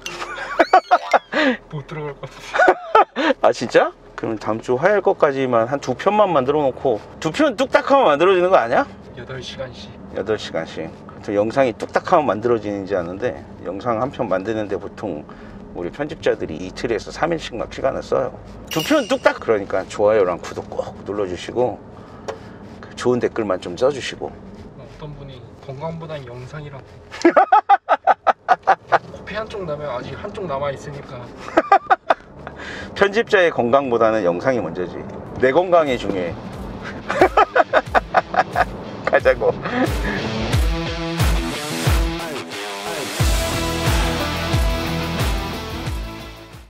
못 들어갈 것 같아. 아, 진짜? 그럼 다음 주 화요일 거까지만 한 2편만 만들어 놓고 2편 뚝딱 하면 만들어지는 거 아니야? 8시간씩. 8시간씩. 영상이 뚝딱 하면 만들어지는지 아는데 영상 한 편 만드는데 보통 우리 편집자들이 이틀에서 3일씩 막 시간을 써요. 2편 뚝딱. 그러니까 좋아요랑 구독 꼭 눌러주시고 좋은 댓글만 좀 써주시고. 어떤 분이 건강보단 영상이라고. 코피 한쪽 나면 아직 한쪽 남아있으니까. 편집자의 건강보다는 영상이 먼저지. 내 건강이 중요해. 가자고.